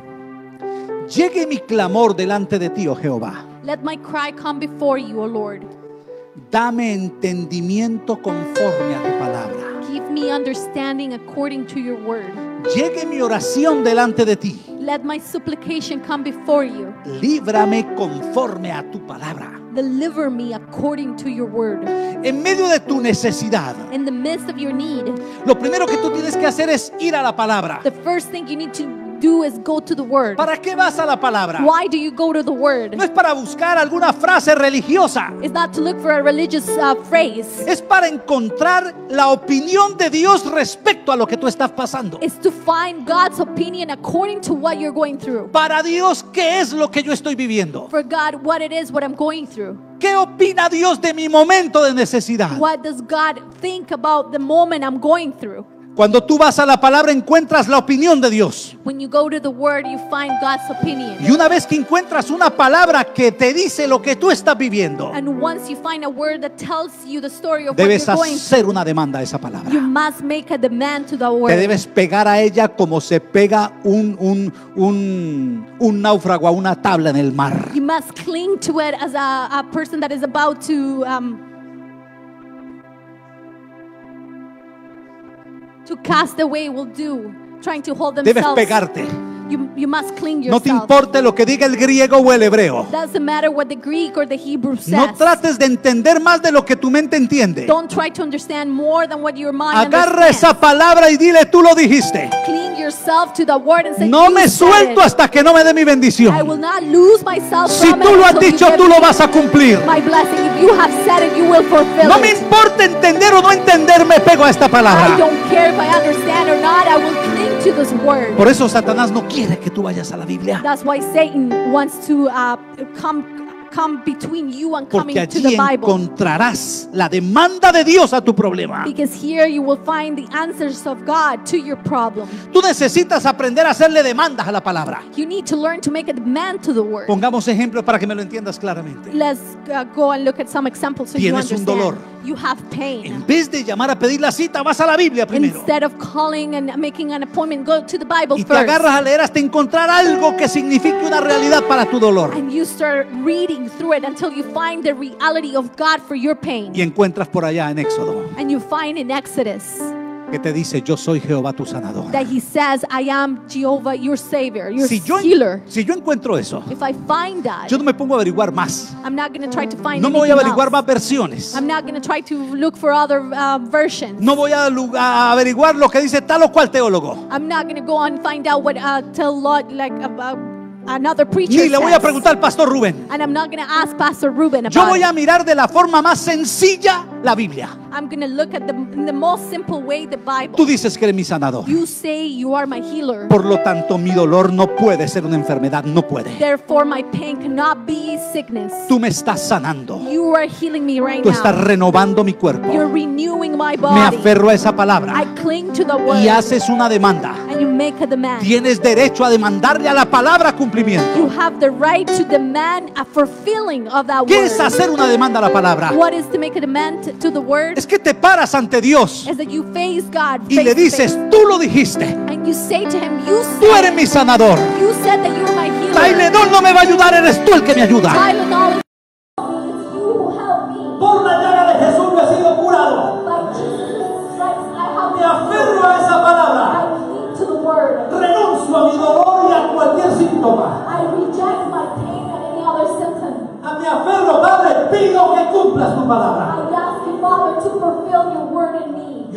Llegue mi clamor delante de ti, oh Jehová. Let my cry come before you, O Lord. Dame entendimiento conforme a tu palabra. Give me understanding according to your word. Llegue mi oración delante de ti. Let my supplication come before you. Líbrame conforme a tu palabra. Deliver me according to your word. En medio de tu necesidad, In the midst of your need, lo primero que tú tienes que hacer es ir a la palabra. the first thing you need to do is go to the word. ¿Para qué vas a la palabra? Why do you go to the word? No es para buscar alguna frase religiosa. It's not to look for a religious uh, phrase. Es para encontrar la opinión de Dios respecto a lo que tú estás pasando. It's to find God's opinion according to what you're going through. Para Dios, ¿qué es lo que yo estoy viviendo? For God, what it is, what I'm going through. ¿Qué opina Dios de mi momento de necesidad? What does God think about the moment I'm going through? Cuando tú vas a la palabra encuentras la opinión de Dios. When you go to the word, you find God's opinion. Y una vez que encuentras una palabra que te dice lo que tú estás viviendo, And once you find a word that tells you the story of what debes you're going hacer una demanda a esa palabra. through, you must make a demand to the Te word. debes pegar a ella como se pega un, un, un, un náufrago a una tabla en el mar. You must cling to it as a, a person that is about to um, to cast away will do, trying to hold Debes themselves. pegarte. You, you must cling No te yourself. importe lo que diga el griego o el hebreo. Doesn't matter what the Greek or the Hebrew says. No trates de entender más de lo que tu mente entiende. Don't try to understand more than what your mind Agarra understands. esa palabra y dile, tú lo dijiste. Cling yourself to the word and say, No "You me said suelto it. hasta que no me dé mi I bendición. will not lose myself Si from tú it lo has until you dicho, give tú lo me vas a cumplir. my blessing. If you have said it, you will fulfill No me it. importa entender o no entender, me pego a esta I palabra. don't care if I understand or not. I will cling to this word. Por eso Satanás no quiere que tú vayas a la Biblia. That's why Satan wants to uh, come come between you and coming Porque to allí the Bible. encontrarás la demanda de Dios a tu problema. Because here you will find the answers of God to your problem. Tú necesitas aprender a hacerle demandas a la palabra. You need to learn to make a demand to the word. Pongamos ejemplos para que me lo entiendas claramente. Let's uh, go and look at some examples so you Tienes un understand. dolor. You have pain. En vez de llamar a pedir la cita, vas a la Biblia primero. Instead of calling and making an appointment, go to the Bible Y te first. agarras a leer hasta encontrar algo que signifique una realidad para tu dolor. And you start reading through it until you find the reality of God for your pain. Y encuentras por allá en Éxodo And you find in Exodus que te dice, yo soy Jehová tu sanador. that he says, I am Jehovah, your Savior, your Si yo, healer. si yo encuentro eso, If I find that, yo no me pongo a averiguar más. I'm not going to try to find No me voy a anything averiguar else. más versiones. I'm not going to try to look for other uh, versions. No voy a, lu- a averiguar lo que dice tal o cual teólogo. I'm not going to go and find out what uh, tell Lord, like uh, another preacher Ni le voy a says. preguntar al pastor Rubén. And I'm not going to ask Pastor Ruben Yo about voy it. a mirar de la forma más sencilla la Biblia. I'm going to look at the, in the most simple way the Bible. Tú dices que eres mi sanador. You say you are my healer. Por lo tanto, mi dolor no puede ser una enfermedad, no puede. Therefore, my pain cannot be sickness. Tú me estás sanando. You are healing me right Tú estás now. renovando mi cuerpo. You're renewing my Me body. aferro a esa palabra I cling to the word. y haces una demanda. And you make a demand. Tienes derecho a demandarle a la palabra cumplimiento. You have the right to demand a fulfilling of that ¿Qué word. es hacer una demanda a la palabra? What is to make a demand to the word? Es que te paras ante Dios Is that you face God y face le to dices, face. tú lo dijiste, And you say to him, you tú said, eres mi sanador. you said that you're my healer. Tylenol no me va a ayudar, eres tú el que me ayuda. Tylenol is Por la llaga de Jesús yo he sido curado. by Jesus' stripes I have Me aferro a esa palabra. I cling to the word. Renuncio a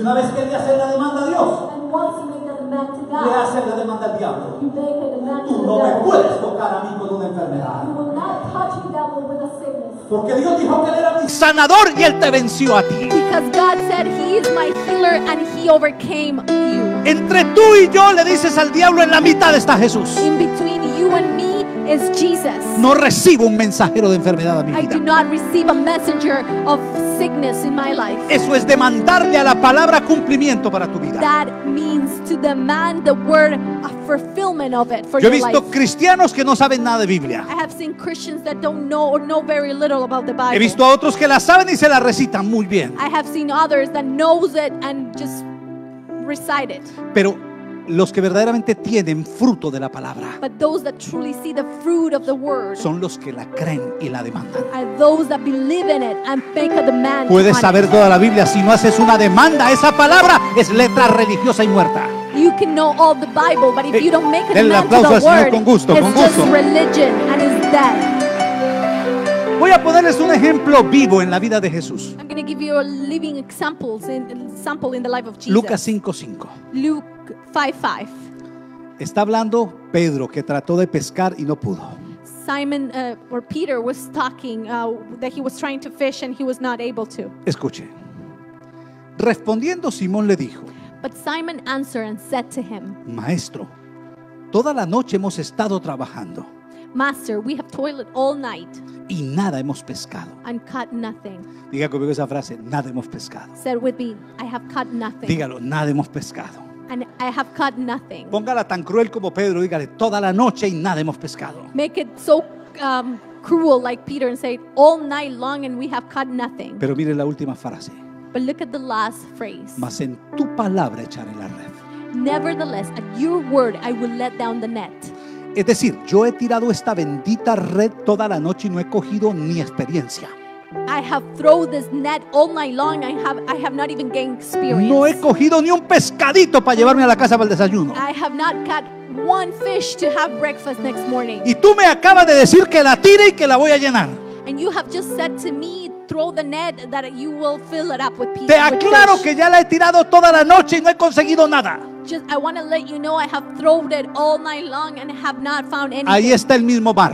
una vez que él le hace la demanda a Dios, And once you make the demand to le God, hace la demanda al diablo. you make a demand to Tú the no me devil. puedes tocar a mí con una enfermedad. You will not touch me, devil, with a sickness. Porque Dios dijo que él era mi sanador y él te venció a ti. Because God said He is my healer and He overcame you. Entre tú y yo le dices al diablo, en la mitad está Jesús. In between you and me is Jesus. No recibo un mensajero de enfermedad a mi I do vida. not receive a messenger of sickness in my life. Eso es demandarle a la palabra cumplimiento para tu vida. That means to demand the word, a fulfillment of it for Yo he your visto life. cristianos que no saben nada de Biblia. I have seen Christians that don't know or know very little about the Bible. He visto a otros que la saben y se la recitan muy bien. I have seen others that knows it and just recite it. Pero los que verdaderamente tienen fruto de la palabra But those that truly see the fruit of the word son los que la creen y la demandan. are those that believe in it and make a demand. Puedes on saber it. toda la Biblia, si no haces una demanda, esa palabra es letra religiosa y muerta. You can know all the Bible, but if Eh, you don't make a denle demand to aplauso al the Señor word, con gusto, it's con just gusto. religion and it's dead. Voy a ponerles un ejemplo vivo en la vida de Jesús. I'm going to give you a living examples in example in the life of Jesus. Lucas cinco cinco. Luke five five. Está hablando Pedro, que trató de pescar y no pudo. Simon uh, or Peter was talking uh, that he was trying to fish and he was not able to. Escuche. Respondiendo Simón le dijo: But Simon answered and said to him, Maestro, toda la noche hemos estado trabajando Master, we have toiled all night y nada hemos pescado. and caught nothing. Diga conmigo esa frase: nada hemos pescado. Said with me, I have caught nothing. Dígalo: nada hemos pescado. And I have caught nothing. Póngala tan cruel como Pedro, dígale: toda la noche y nada hemos pescado. Make it so um, cruel like Peter and say, all night long and we have caught nothing. Pero mire la última frase: But look at the last phrase. mas en tu palabra echaré la red. Nevertheless, at your word I will let down the net. Es decir, yo he tirado esta bendita red toda la noche y no he cogido ni experiencia. I have thrown this net all night long. I have I have not even gained experience. No he cogido ni un pescadito para llevarme a la casa para el desayuno. I have not caught one fish to have breakfast next morning. Y tú me acabas de decir que la tire y que la voy a llenar. And you have just said to me, throw the net that you will fill it up with people. Te aclaro que ya la he tirado toda la noche y no he conseguido nada. Just I want to let you know I have thrown it all night long and have not found anything. Ahí está el mismo mar.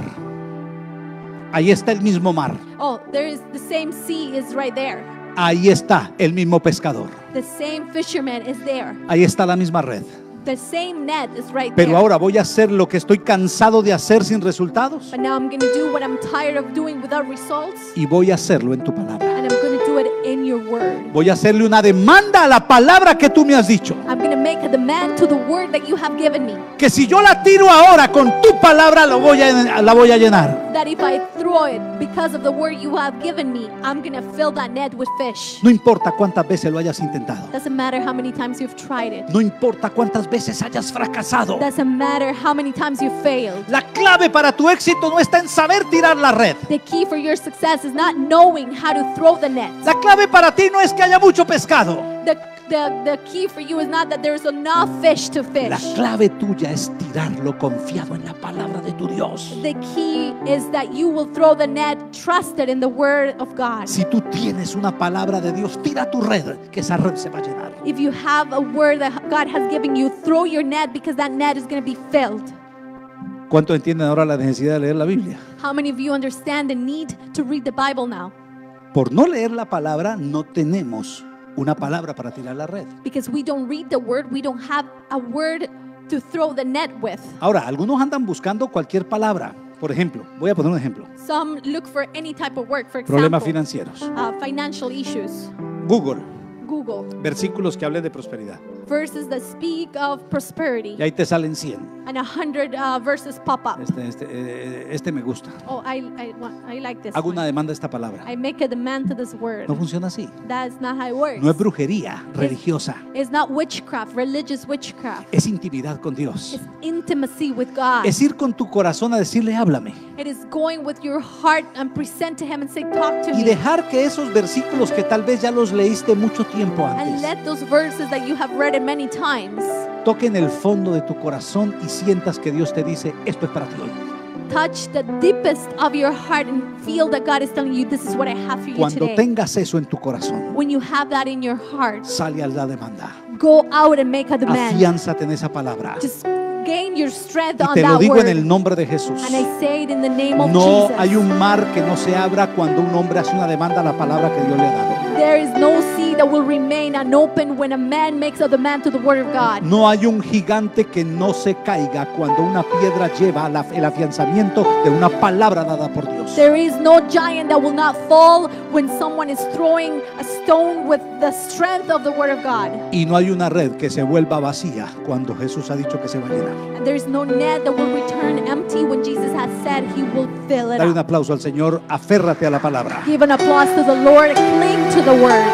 Ahí está el mismo mar. Oh, there is the same sea is right there. Ahí está el mismo pescador. The same fisherman is there. Ahí está la misma red. The same net is right Pero there. ahora voy a hacer lo que estoy cansado de hacer sin resultados. But now I'm going to do what I'm tired of doing without results. Y voy a hacerlo en tu palabra. And I'm going to do it in your word. Voy a hacerle una demanda a la palabra que tú me has dicho. I'm going to make a demand to the word that you have given me. Que si yo la tiro ahora con tu palabra, lo voy a, la voy a llenar. That if I throw it because of the word you have given me, I'm going to fill that net with fish. No importa cuántas veces lo hayas intentado. Doesn't matter how many times you've tried it. No importa cuántas veces hayas fracasado. Doesn't matter how many times you failed. La clave para tu éxito no está en saber tirar la red. The key for your success is not knowing how to throw the net. La clave para ti no es que haya mucho pescado. The, the, the key for you is not that there's enough fish to La fish. clave tuya es tirarlo confiado en la palabra de tu Dios. The key is that you will throw the net trusted in the word of God. Si tú tienes una palabra de Dios, tira tu red, que esa red se va a llenar. If you have a word that God has given you, throw your net because that net is going to be filled. ¿Cuántos entienden ahora la necesidad de leer la Biblia? How many of you understand the need to read the Bible now? Por no leer la palabra, no tenemos una palabra para tirar la red. Because we don't read the word, we don't have a word to throw the net with. Ahora, algunos andan buscando cualquier palabra. Por ejemplo, voy a poner un ejemplo. Some look for any type of work, for example, Problemas financieros. uh, financial issues. Google, Google, versículos que hablen de prosperidad. verses that speak of prosperity, Y ahí te salen cien. and a hundred uh, verses pop up. Este, este, eh, este me gusta. Oh, I, I, want- I like this Hago one. una demanda a esta palabra. I make a demand to this word. No funciona así. That's not how it works. No es brujería religiosa. It's not witchcraft, religious witchcraft. Es intimidad con Dios. It's intimacy with God. Es ir con tu corazón a decirle: háblame. It is going with your heart and present to Him and say, talk to Y me. dejar que esos versículos que tal vez ya los leíste mucho tiempo And antes let those verses that you have read it many times toquen el fondo de tu corazón y sientas que Dios te dice: esto es para ti hoy. touch the deepest of your heart and feel that God is telling you, this is what I have for you Cuando today. tengas eso en tu corazón, When you have that in your heart, sale a la demanda. go out and make a demand. Afiánzate en esa palabra. Just gain your strength Y on te lo that digo word. en el nombre de Jesús. And I say it in the name of No Jesus. hay un mar que no se abra cuando un hombre hace una demanda a la palabra que Dios le ha dado. There is no sea that will remain unopened when a man makes a demand to the word of God. No hay un gigante que no se caiga cuando una piedra lleva la- el afianzamiento de una palabra dada por Dios. There is no giant that will not fall when someone is throwing a stone with the strength of the word of God. Y no hay una red que se vuelva vacía cuando Jesús ha dicho que se va a llenar. And there is no net that will return empty when Jesus has said he will fill it Dale un up. aplauso al Señor, aférrate a la palabra. Give an applause to the Lord. Cling to the word.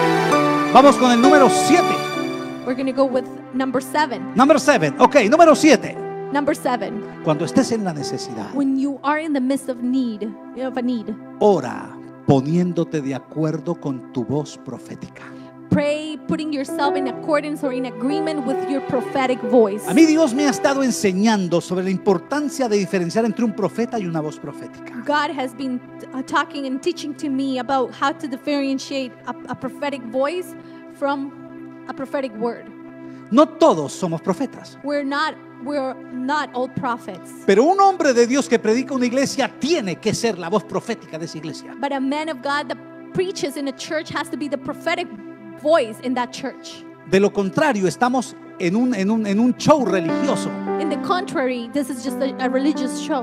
Vamos con el número siete. We're going to go with number seven. Number seven. Ok, número siete. Number seven. Cuando estés en la necesidad, When you are in the midst of need, of a need, ora poniéndote de acuerdo con tu voz profética. pray putting yourself in accordance or in agreement with your prophetic voice. A mí Dios me ha estado enseñando sobre la importancia de diferenciar entre un profeta y una voz profética. God has been uh, talking and teaching to me about how to differentiate a, a prophetic voice from a prophetic word. No todos somos profetas, We're not we're not all prophets, pero un hombre de Dios que predica una iglesia tiene que ser la voz profética de esa iglesia. but a man of God that preaches in a church has to be the prophetic voice in that church. De lo contrario, estamos en un, en un, en un show religioso. In the contrary, this is just a, a religious show.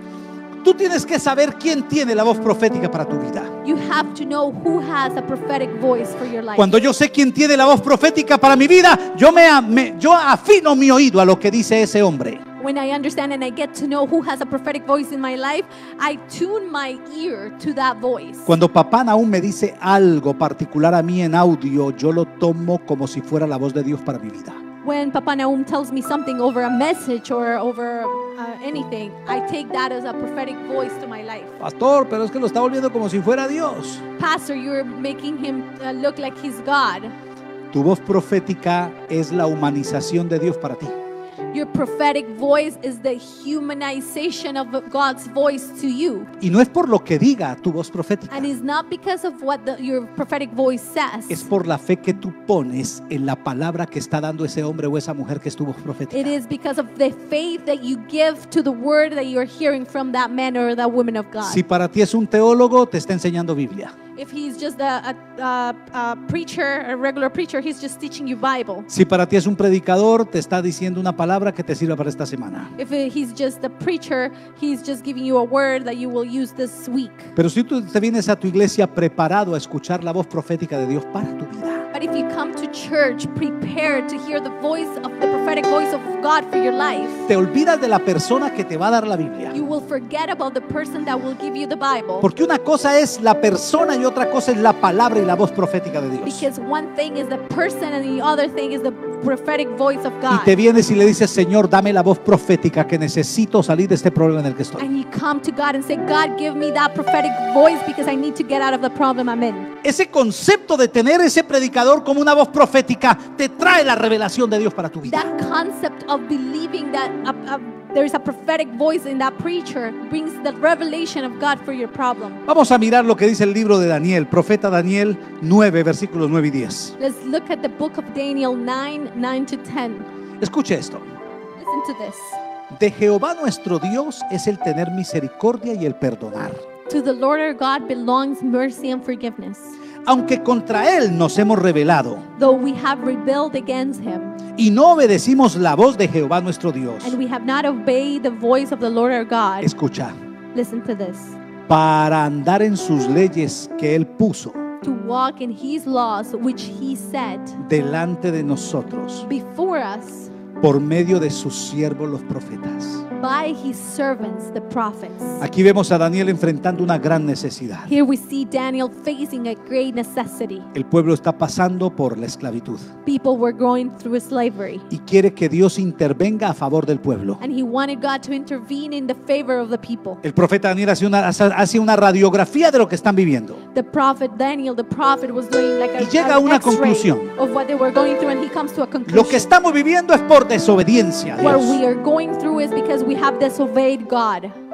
Tú tienes que saber quién tiene la voz profética para tu vida. You have to know who has a prophetic voice for your life. Cuando yo sé quién tiene la voz profética para mi vida, yo, me, me- yo afino mi oído a lo que dice ese hombre. When I understand and I get to know who has a prophetic voice in my life, I tune my ear to that voice. Cuando papá Nahum me dice algo particular a mí en audio, yo lo tomo como si fuera la voz de Dios para mi vida. When Papa Nahum tells me something over a message or over uh, anything, I take that as a prophetic voice to my life. Pastor, pero es que lo está volviendo como si fuera Dios. Pastor, you're making him uh, look like he's God. Tu voz profética es la humanización de Dios para ti. Your prophetic voice is the humanization of God's voice to you. Y no es por lo que diga tu voz profética, And it's not because of what the, your prophetic voice says. es por la fe que tú pones en la palabra que está dando ese hombre o esa mujer que es tu voz profética. It is because of the faith that you give to the word that you're hearing from that man or that woman of God. Si para ti es un teólogo, te está enseñando Biblia. If he's just a, a, a, a preacher, a regular preacher, he's just teaching you Bible. Si para ti es un predicador, te está diciendo una palabra que te sirva para esta semana. If he's just a preacher, he's just giving you a word that you will use this week. Pero si tú te vienes a tu iglesia preparado a escuchar la voz profética de Dios para tu vida, But if you come to church prepared to hear the voice of the prophetic voice of God for your life, te olvidas de la persona que te va a dar la Biblia. you will forget about the person that will give you the Bible. Porque una cosa es la persona y otra cosa es la palabra y la voz profética de Dios. Because one thing is the person and the other thing is the prophetic voice of Y God. te vienes y le dices, Señor, dame la voz profética que necesito salir de este problema en el que estoy. And you come to God and say, God, give me that prophetic voice because I need to get out of the problem I'm in. Ese concepto de tener ese predicador como una voz profética te trae la revelación de Dios para tu vida. That concept of believing that a, a, there is a prophetic voice in that preacher brings the revelation of God for your problem. Vamos a mirar lo que dice el libro de Daniel, profeta Daniel nueve, versículos nueve y diez. Let's look at the book of Daniel nine, nine to ten. Escuche esto. Listen to this. De Jehová nuestro Dios es el tener misericordia y el perdonar, To the Lord our God belongs mercy and forgiveness. aunque contra él nos hemos rebelado Though we have rebelled against him, y no obedecimos la voz de Jehová nuestro Dios. and we have not obeyed the voice of the Lord our God. Escucha, Listen to this. para andar en sus leyes que él puso To walk in his laws, which he set delante de nosotros before us por medio de sus siervos los profetas. by his servants, the prophets. Aquí vemos a Daniel enfrentando una gran necesidad. Here we see Daniel facing a great necessity. El pueblo está pasando por la esclavitud People were going through slavery, y quiere que Dios intervenga a favor del pueblo. and he wanted God to intervene in the favor of the people. El profeta Daniel hace una, hace una radiografía de lo que están viviendo. The prophet Daniel, the prophet, was doing like a, Y llega a an una X-ray conclusión. of what they were going through, and he comes to a Lo conclusion. que estamos viviendo es por desobediencia a What Dios. we are going through is because we have disobeyed God.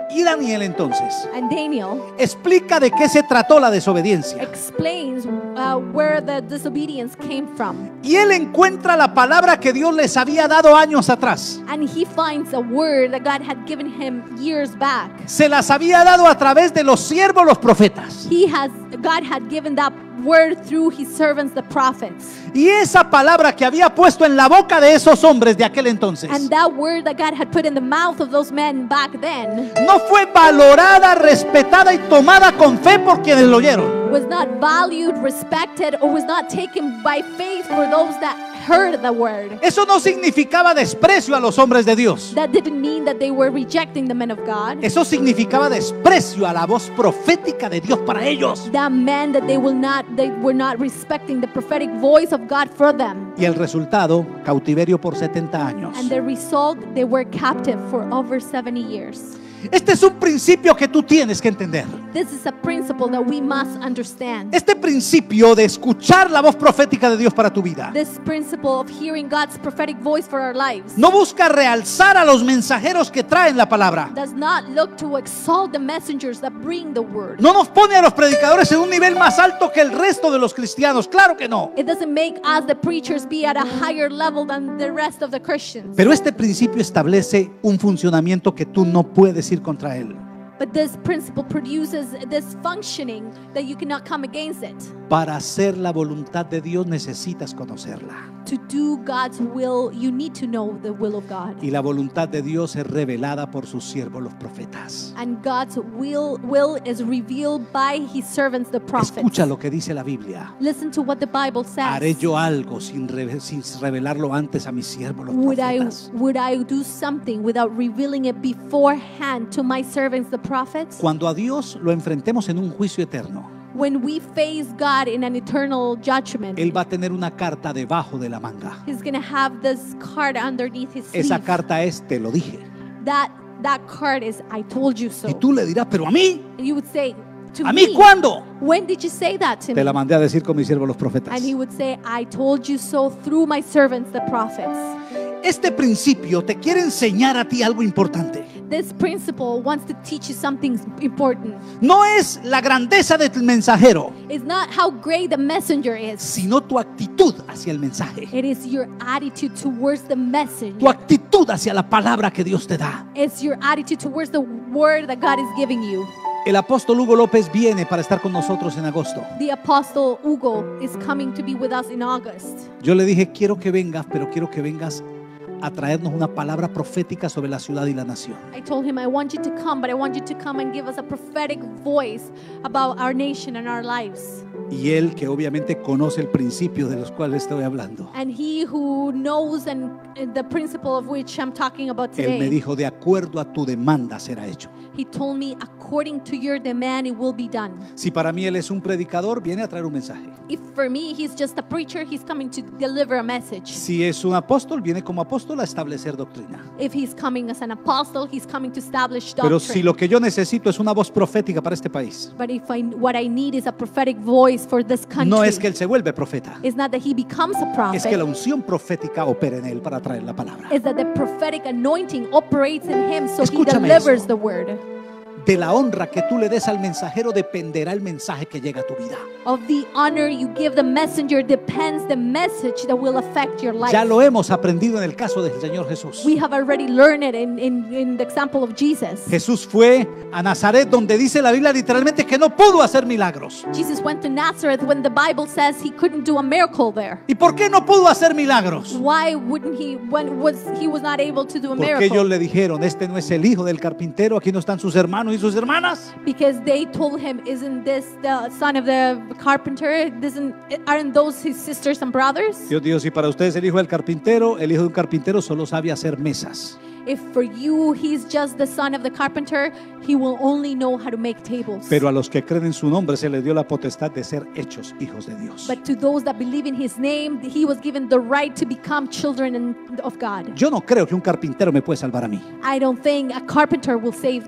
Y Daniel entonces And Daniel explica de qué se trató la desobediencia. explains uh, where the disobedience came from. Y él encuentra la palabra que Dios les había dado años atrás. And he finds a word that God had given him years back. Se las había dado a través de los siervos, los profetas. He has, God had given that word through his servants, the prophets. Y esa palabra que había puesto en la boca de esos hombres de aquel entonces And that word that God had put in the mouth of those men back then no fue valorada, respetada y tomada con fe por quienes lo oyeron. was not valued, respected, or was not taken by faith for those that heard the word. Eso no significaba desprecio a los hombres de Dios. That didn't mean that they were rejecting the men of God. Eso significaba desprecio a la voz profética de Dios para ellos. That meant that they will not, they were not respecting the prophetic voice of God for them. Y el resultado, cautiverio por setenta años. And the result, they were captive for over seventy years. Este es un principio que tú tienes que entender. This is a principle that we must understand. Este principio de escuchar la voz profética de Dios para tu vida This principle of hearing God's prophetic voice for our lives no busca realzar a los mensajeros que traen la palabra. does not look to exalt the messengers that bring the word. No nos pone a los predicadores en un nivel más alto que el resto de los cristianos. Claro que no. It doesn't make us, the preachers, be at a higher level than the rest of the Christians. Pero este principio establece un funcionamiento que tú no puedes ir contra él. But this principle produces this functioning that you cannot come against it. Para hacer la voluntad de Dios necesitas conocerla. To do God's will, you need to know the will of God. Y la voluntad de Dios es revelada por sus siervos, los profetas. And God's will, will is revealed by his servants, the prophets. Escucha lo que dice la Biblia. Listen to what the Bible says. Haré yo algo sin, re- sin revelarlo antes a mis siervos, los Would I, profetas. would I do something without revealing it beforehand to my servants, the prophets? Cuando a Dios lo enfrentemos en un juicio eterno, When we face God in an eternal judgment, Él va a tener una carta debajo de la manga. he's going to have this card underneath his Esa sleeve. carta es, te lo dije. That, that card is, I told you so. Y tú le dirás, pero a mí, And you would say, to ¿a me, mí cuándo? when did you say that to Te me? la mandé a decir con mis siervos, los profetas. And he would say, I told you so through my servants, the prophets. Este principio te quiere enseñar a ti algo importante. This principle wants to teach you something important. No es la grandeza del mensajero, It's not how great the messenger is. sino tu actitud hacia el mensaje. It is your attitude towards the message. Tu actitud hacia la palabra que Dios te da. It's your attitude towards the word that God is giving you. El apóstol Hugo López viene para estar con nosotros en agosto. The apostle Hugo is coming to be with us in August. Yo le dije, quiero que vengas, pero quiero que vengas a traernos una palabra profética sobre la ciudad y la nación. I told him, I want you to come, but I want you to come and give us a prophetic voice about our nation and our lives. Y él, que obviamente conoce el principio de los cuales estoy hablando, And he who knows and and the principle of which I'm talking about él me today, dijo, de acuerdo a tu demanda será hecho. he told me, according to your demand, it will be done. Si para mí él es un predicador, viene a traer un mensaje. If for me, he's just a preacher, he's coming to deliver a message. Si es un apóstol, viene como apóstol a establecer doctrina. If he's coming as an apostle, he's coming to establish Pero doctrine. si lo que yo necesito es una voz profética para este país, But if I, what I need is a prophetic voice for this country, no es que él se vuelve profeta, it's not that he becomes a prophet. es que la unción profética opera en él para traer la palabra. Is that the prophetic anointing operates in him so Escúchame he delivers eso. the word. De la honra que tú le des al mensajero dependerá el mensaje que llega a tu vida. Of the honor you give the messenger depends the message that will affect your life. Ya lo hemos aprendido en el caso del Señor Jesús. We have already learned it in, in, in the example of Jesus. Jesús fue a Nazaret, donde dice la Biblia literalmente que no pudo hacer milagros. Jesus went to Nazareth when the Bible says he couldn't do a miracle there. ¿Y por qué no pudo hacer milagros? Why wouldn't he when was he was not able to do a Porque miracle? ellos le dijeron, este no es el hijo del carpintero, aquí no están sus hermanos y sus hermanas. Because they told him, isn't this the son of the carpenter? Isn't, aren't those his sisters and brothers? Dios dijo, si para ustedes el hijo del carpintero, el hijo de un carpintero solo sabe hacer mesas. If for you he's just the son of the carpenter, he will only know how to make tables. Pero a los que creen en su nombre se les dio la potestad de ser hechos hijos de Dios. But to those that believe in his name, he was given the right to become children in- of God. Yo no creo que un carpintero me puede salvar a mí. I don't think a carpenter will save me.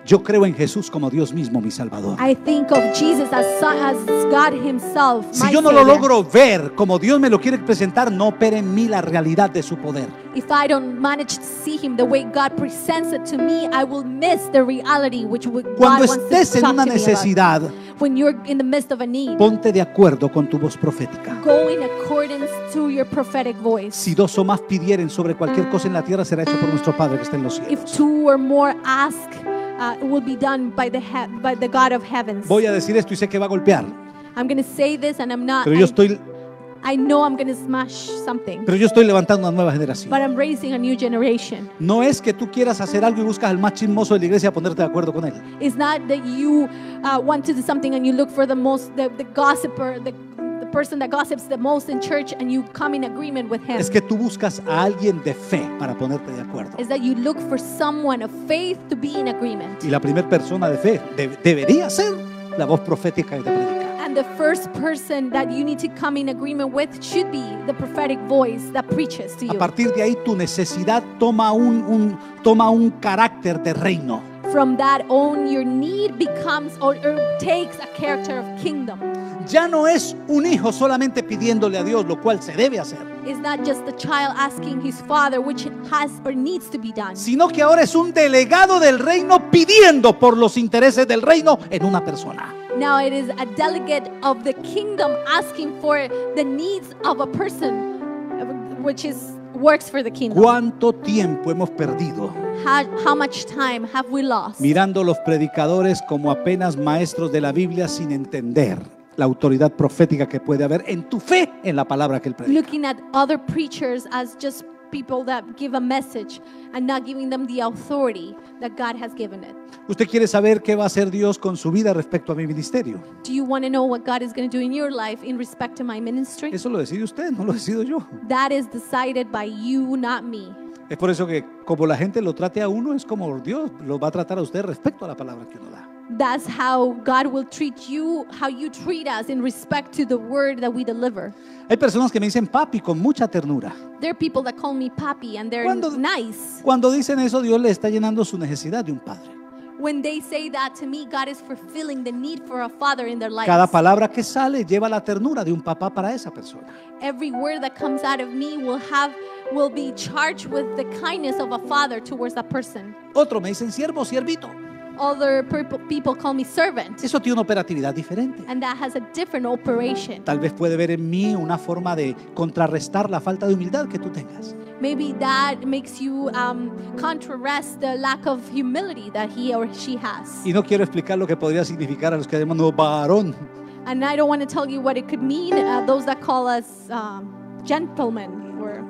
Yo creo en Jesús como Dios mismo, mi Salvador. I think of Jesus as, son, as God Himself, Si my yo no lo Savior. logro ver como Dios me lo quiere presentar, no opera en mí la realidad de su poder. If I don't manage to see Him the way God presents it to me, I will miss the reality which would, God Cuando wants estés to en talk una to me about. necesidad, When you're in the midst of a need, ponte de acuerdo con tu voz profética. go in accordance to your prophetic voice. Si dos o más pidieren sobre cualquier cosa en la tierra, será hecho por nuestro Padre que está en los If cielos. two or more ask, uh, it will be done by the he- by the God of heavens. Voy a decir esto y sé que va a golpear, I'm going to say this, and I'm not. pero I, yo estoy, I know I'm going to smash something, pero yo estoy levantando una nueva generación. but I'm raising a new generation. No es que tú quieras hacer algo y buscas al más chismoso de la iglesia a ponerte de acuerdo con él. It's not that you uh, want to do something and you look for the most, the, the gossiper, the, the person that gossips the most in church, and you come in agreement with him. Es que tú buscas a alguien de fe para ponerte de acuerdo. Is that you look for someone of faith to be in agreement. Y la primera persona de fe de- debería ser la voz profética que te predica. And the first person that you need to come in agreement with should be the prophetic voice that preaches to A you. partir de ahí tu necesidad toma un, un- toma un carácter de reino. From that on, your need becomes or, or takes a character of kingdom. Ya no es un hijo solamente pidiéndole a Dios, lo cual se debe hacer, It's not just the child asking his father, which has or needs to be done, sino que ahora es un delegado del reino pidiendo por los intereses del reino en una persona. now it is a delegate of the kingdom asking for the needs of a person, uh, which is works for the kingdom. ¿Cuánto tiempo hemos perdido How, how much time have we lost mirando a los predicadores como apenas maestros de la Biblia sin entender la autoridad profética que puede haber en tu fe en la palabra que él predica? looking at other preachers as just people that give a message and not giving them the authority that God has given it? ¿Usted quiere saber qué va a hacer Dios con su vida respecto a mi ministerio? Do you want to know what God is going to do in your life in respect to my ministry? Eso lo decide usted, no lo decido yo. That is decided by you, not me. Es por eso que como la gente lo trate a uno, es como Dios lo va a tratar a usted respecto a la palabra que uno da. That's how God will treat you, how you treat us in respect to the word that we deliver. Hay personas que me dicen papi con mucha ternura. There are people that call me papi and they're Cuando- nice. Cuando dicen eso, Dios le está llenando su necesidad de un padre. When they say that to me, God is fulfilling the need for a father in their lives. Cada palabra que sale lleva la ternura de un papá para esa persona. Every word that comes out of me will have will be charged with the kindness of a father towards that person. Otro me dicen siervo, siervito. Other people people call me servant, Eso tiene una operatividad diferente. and that has a different operation. Tal vez puede ver en mí una forma de contrarrestar la falta de humildad que tú tengas. Maybe that makes you um, contrast the lack of humility that he or she has. Y no quiero explicar lo que podría significar a los que llamamos varón. And I don't want to tell you what it could mean. Uh, those that call us um, gentlemen or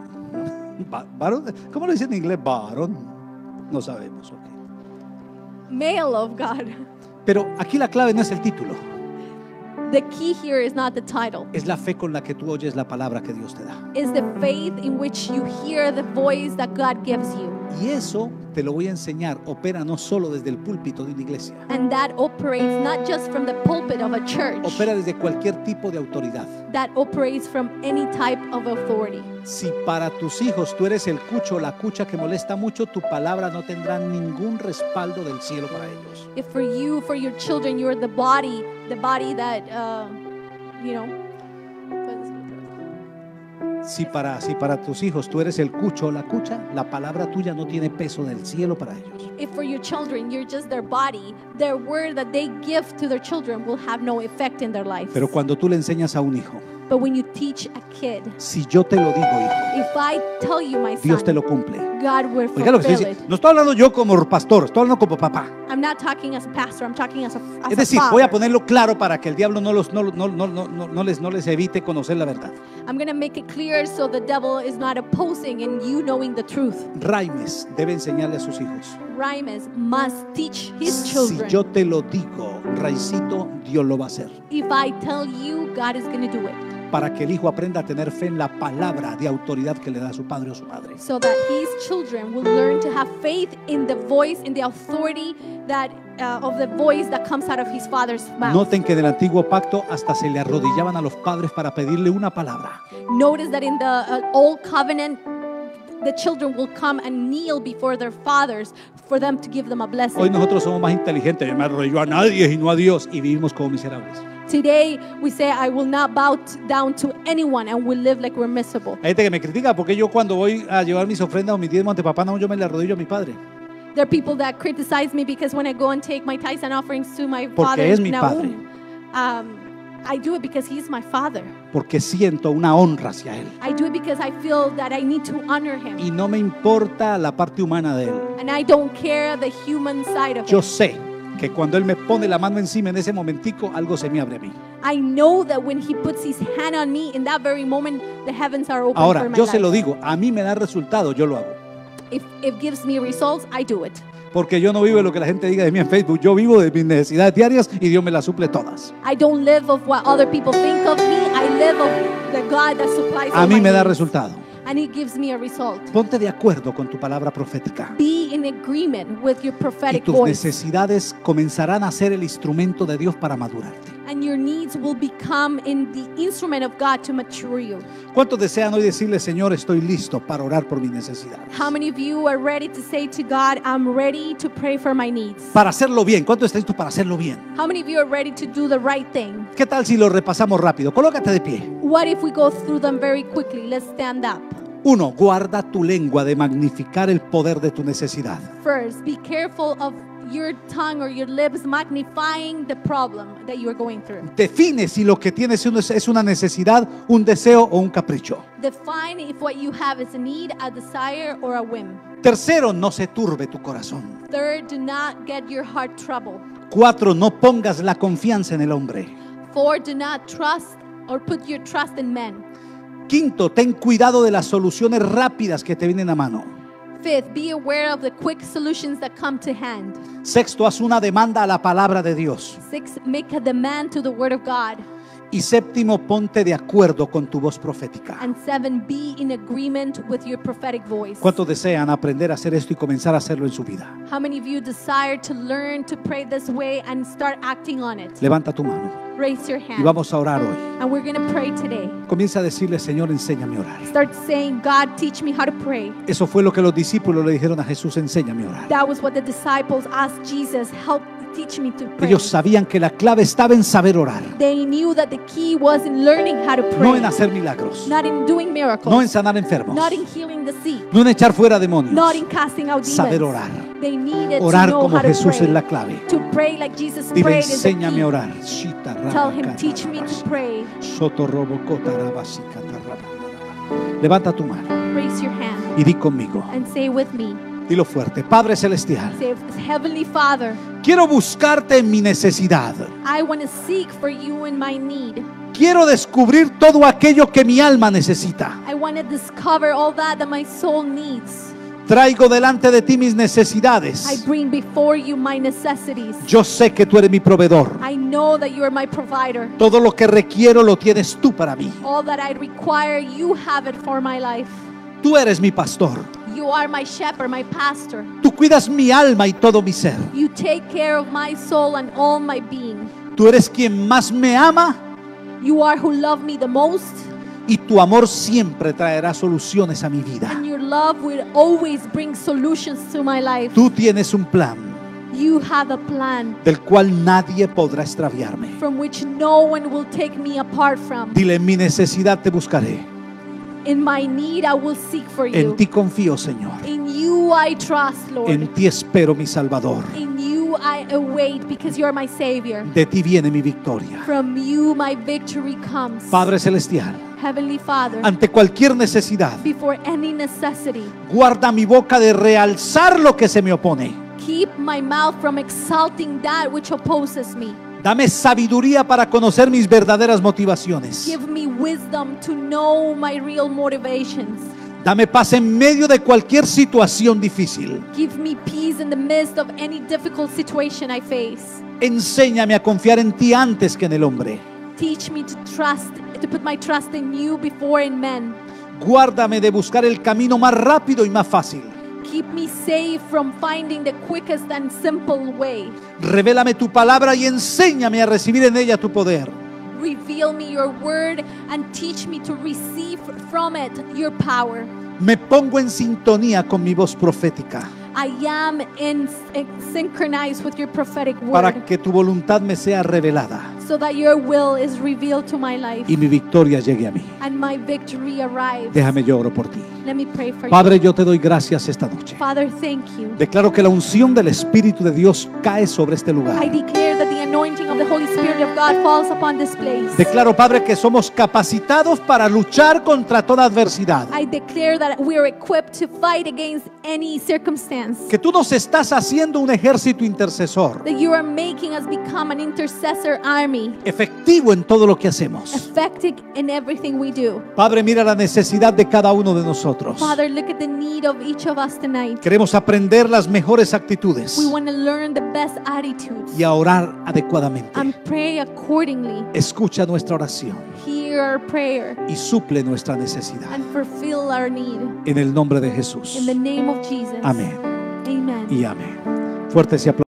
Va- varón. ¿Cómo lo dicen en inglés? Varón. No sabemos. ok. male of God. Pero aquí la clave no es el título, The key here is not the title. es la fe con la que tú oyes la palabra que Dios te da. It's the faith in which you hear the voice that God gives you. Y eso te lo voy a enseñar, opera no solo desde el púlpito de una iglesia, And that operates not just from the pulpit of a church, opera desde cualquier tipo de autoridad. that operates from any type of authority. Si para tus hijos tú eres el cucho o la cucha que molesta mucho, tu palabra no tendrá ningún respaldo del cielo para ellos. If for you, for your children, you're the body, the body that, uh, you know. Si para, si para tus hijos tú eres el cucho o la cucha, la palabra tuya no tiene peso del cielo para ellos. If for your children, you're just their body, their word that they give to their children will have no effect in their life. Pero cuando tú le enseñas a un hijo, But when you teach a kid, si yo te lo digo, hijo, if I tell you, my Dios te son, lo cumple. God will Oiga lo que estoy fulfill diciendo. it. No estoy hablando yo como pastor, estoy hablando como papá. I'm not talking as a pastor, I'm talking as a, as Es a decir, father. voy a ponerlo claro para que el diablo no, los, no, no, no, no, no, no les, no les evite conocer la verdad. I'm going to make it clear so the devil is not opposing and you knowing the truth. Raimes debe enseñarle a sus hijos. Raimes must teach his Si children. yo te lo digo, Raicito, Dios lo va a hacer. If I tell you, God is going to do it. Para que el hijo aprenda a tener fe en la palabra de autoridad que le da su padre o su madre. So that his children will learn to have faith in the voice, in the authority that uh, of the voice that comes out of his father's mouth. Noten que en el antiguo pacto hasta se le arrodillaban a los padres para pedirle una palabra. Notice that in the uh, old covenant, the children will come and kneel before their fathers for them to give them a blessing. Hoy nosotros somos más inteligentes. Yo me arrodillo a nadie y no a Dios, y vivimos como miserables. Today we say, I will not bow t- down to anyone, and we live like we're miserable. Hay gente que me critica porque yo cuando voy a llevar mis ofrendas o mis diezmos ante papá, no, yo me le arrodillo a mi padre. There are people that criticize me because when I go and take my tithes and offerings to my Porque father, es mi Nahum, um, I do it because he's my father. Porque siento una honra hacia él. I do it because I feel that I need to honor him. Y no me importa la parte humana de él. And I don't care the human side of Yo it. sé que cuando él me pone la mano encima en ese momentico, algo se me abre a mí. I know that when he puts his hand on me, in that very moment, the heavens are open Ahora, for my yo se life. lo digo, a mí me da resultado, yo lo hago. If it gives me results, I do it. Porque yo no vivo de lo que la gente diga de mí en Facebook. Yo vivo de mis necesidades diarias y Dios me las suple todas. I don't live of what other people think of me. I live of the God that supplies A all mí my me da needs. resultado. And he gives me a result. Ponte de acuerdo con tu palabra profética. Be in agreement with your Y prophetic tus voice. necesidades comenzarán a ser el instrumento de Dios para madurarte. And your needs will become in the instrument of God to mature you. ¿Cuántos desean hoy decirle, Señor, estoy listo para orar por mis necesidades? How many of you are ready to say to God, I'm ready to pray for my needs? Para hacerlo bien. ¿Cuántos están listos para hacerlo bien? How many of you are ready to do the right thing? ¿Qué tal si lo repasamos rápido? Colócate de pie. What if we go through them very quickly? Let's stand up. Uno, guarda tu lengua de magnificar el poder de tu necesidad. First, be careful of your tongue or your lips magnifying the problem that you are going through. Define si lo que tienes es una necesidad, un deseo o un capricho. Define if what you have is a need, a desire, or a whim. Tercero, no se turbe tu corazón. Third, do not get your heart troubled. Cuatro, no pongas la confianza en el hombre. Four, do not trust or put your trust in men. Quinto, ten cuidado de las soluciones rápidas que te vienen a mano. Fifth, be aware of the quick solutions that come to hand. Sexto, haz una demanda a la palabra de Dios. Six, make a demand to the word of God. Y séptimo, ponte de acuerdo con tu voz profética. And seven, be in agreement with your prophetic voice. ¿Cuántos desean aprender a hacer esto y comenzar a hacerlo en su vida? How many of you desire to learn to pray this way and start acting on it? Levanta tu mano Raise your y hand. vamos a orar hoy. And we're going to pray today. Comienza a decirle, Señor, enséñame a orar. Start saying, God, teach me how to pray. Eso fue lo que los discípulos le dijeron a Jesús, enséñame a orar. That was what the disciples asked Jesus, help teach me to pray. Ellos sabían que la clave estaba en saber orar, They knew that the key was in learning how to pray. no en hacer milagros, Not in doing miracles. no en sanar enfermos, Not in healing the sick. no en echar fuera demonios. Not in casting out demons. Saber orar. They needed Orar to know como how to Jesús pray. es la clave. To pray like Jesus Dile, prayed is the enséñame key. a orar. Shita, raba, Tell him, kata, teach me to rabasi. pray. Soto, robo, kota, rabasi, kata, raba. Levanta tu mano Raise your hand y di conmigo. and say with me. Dilo fuerte. Padre Celestial, Say, Heavenly Father, quiero buscarte en mi necesidad. I want to seek for you in my need. Quiero descubrir todo aquello que mi alma necesita. I want to discover all that that my soul needs. Traigo delante de ti mis I necesidades. bring before you my necessities. Yo sé que tú eres mi proveedor. I know that you are my provider. Todo lo que requiero lo tienes tú para mí. All that I require, you have it for my life. Tú eres mi pastor. You are my shepherd, my pastor. Tú cuidas mi alma y todo mi ser. You take care of my soul and all my being. Tú eres quien más me ama You are who love me the most, y tu amor siempre traerá soluciones a mi vida. and your love will always bring solutions to my life. Tú tienes un plan You have a plan del cual nadie podrá extraviarme. from which no one will take me apart from. Dile, en mi necesidad te buscaré. In my need, I will seek for En you. ti confío, Señor. In you I trust, Lord. En ti espero, mi Salvador. In you I await because you are my Savior. De ti viene mi victoria. From you my victory comes. Padre Celestial, Heavenly Father, ante cualquier necesidad, before any necessity, guarda mi boca de realzar lo que se me opone. keep my mouth from exalting that which opposes me. Dame sabiduría para conocer mis verdaderas motivaciones. Give me wisdom to know my real motivations. Dame paz en medio de cualquier situación difícil. Give me peace in the midst of any difficult situation I face. Enséñame a confiar en ti antes que en el hombre. Teach me to trust, to put my trust in you before in men. Guárdame de buscar el camino más rápido y más fácil. Keep me safe from finding the quickest and simple way. Revélame tu palabra y enséñame a recibir en ella tu poder. Reveal me your word and teach me to receive from it your power. Me pongo en sintonía con mi voz profética I am in, in synchronized with your prophetic word, para que tu voluntad me sea revelada so that your will is revealed to my life y mi victoria llegue a mí. and my victory arrives. Déjame yo oro por ti. Let me pray for Padre, yo te doy gracias esta noche. you. Father, thank you. Declaro que la unción del Espíritu de Dios cae sobre este lugar. I declare that the anointing of the Holy Spirit of God falls upon this place. Declaro, Padre, que somos capacitados para luchar contra toda adversidad. I declare that we are equipped to fight against any circumstance. Que tú nos estás haciendo un ejército intercesor, That you are making us become an intercessor army, efectivo en todo lo que hacemos. effective in everything we do. Padre, mira la necesidad de cada uno de nosotros. Father, look at the need of each of us tonight. Queremos aprender las mejores actitudes We want to learn the best attitudes y a orar adecuadamente. and pray accordingly. Escucha nuestra oración Hear our prayer y suple nuestra necesidad. and fulfill our need. En el nombre de Jesús. In the name of Jesus. Amén Amen. y amén. Fuerte ese aplauso.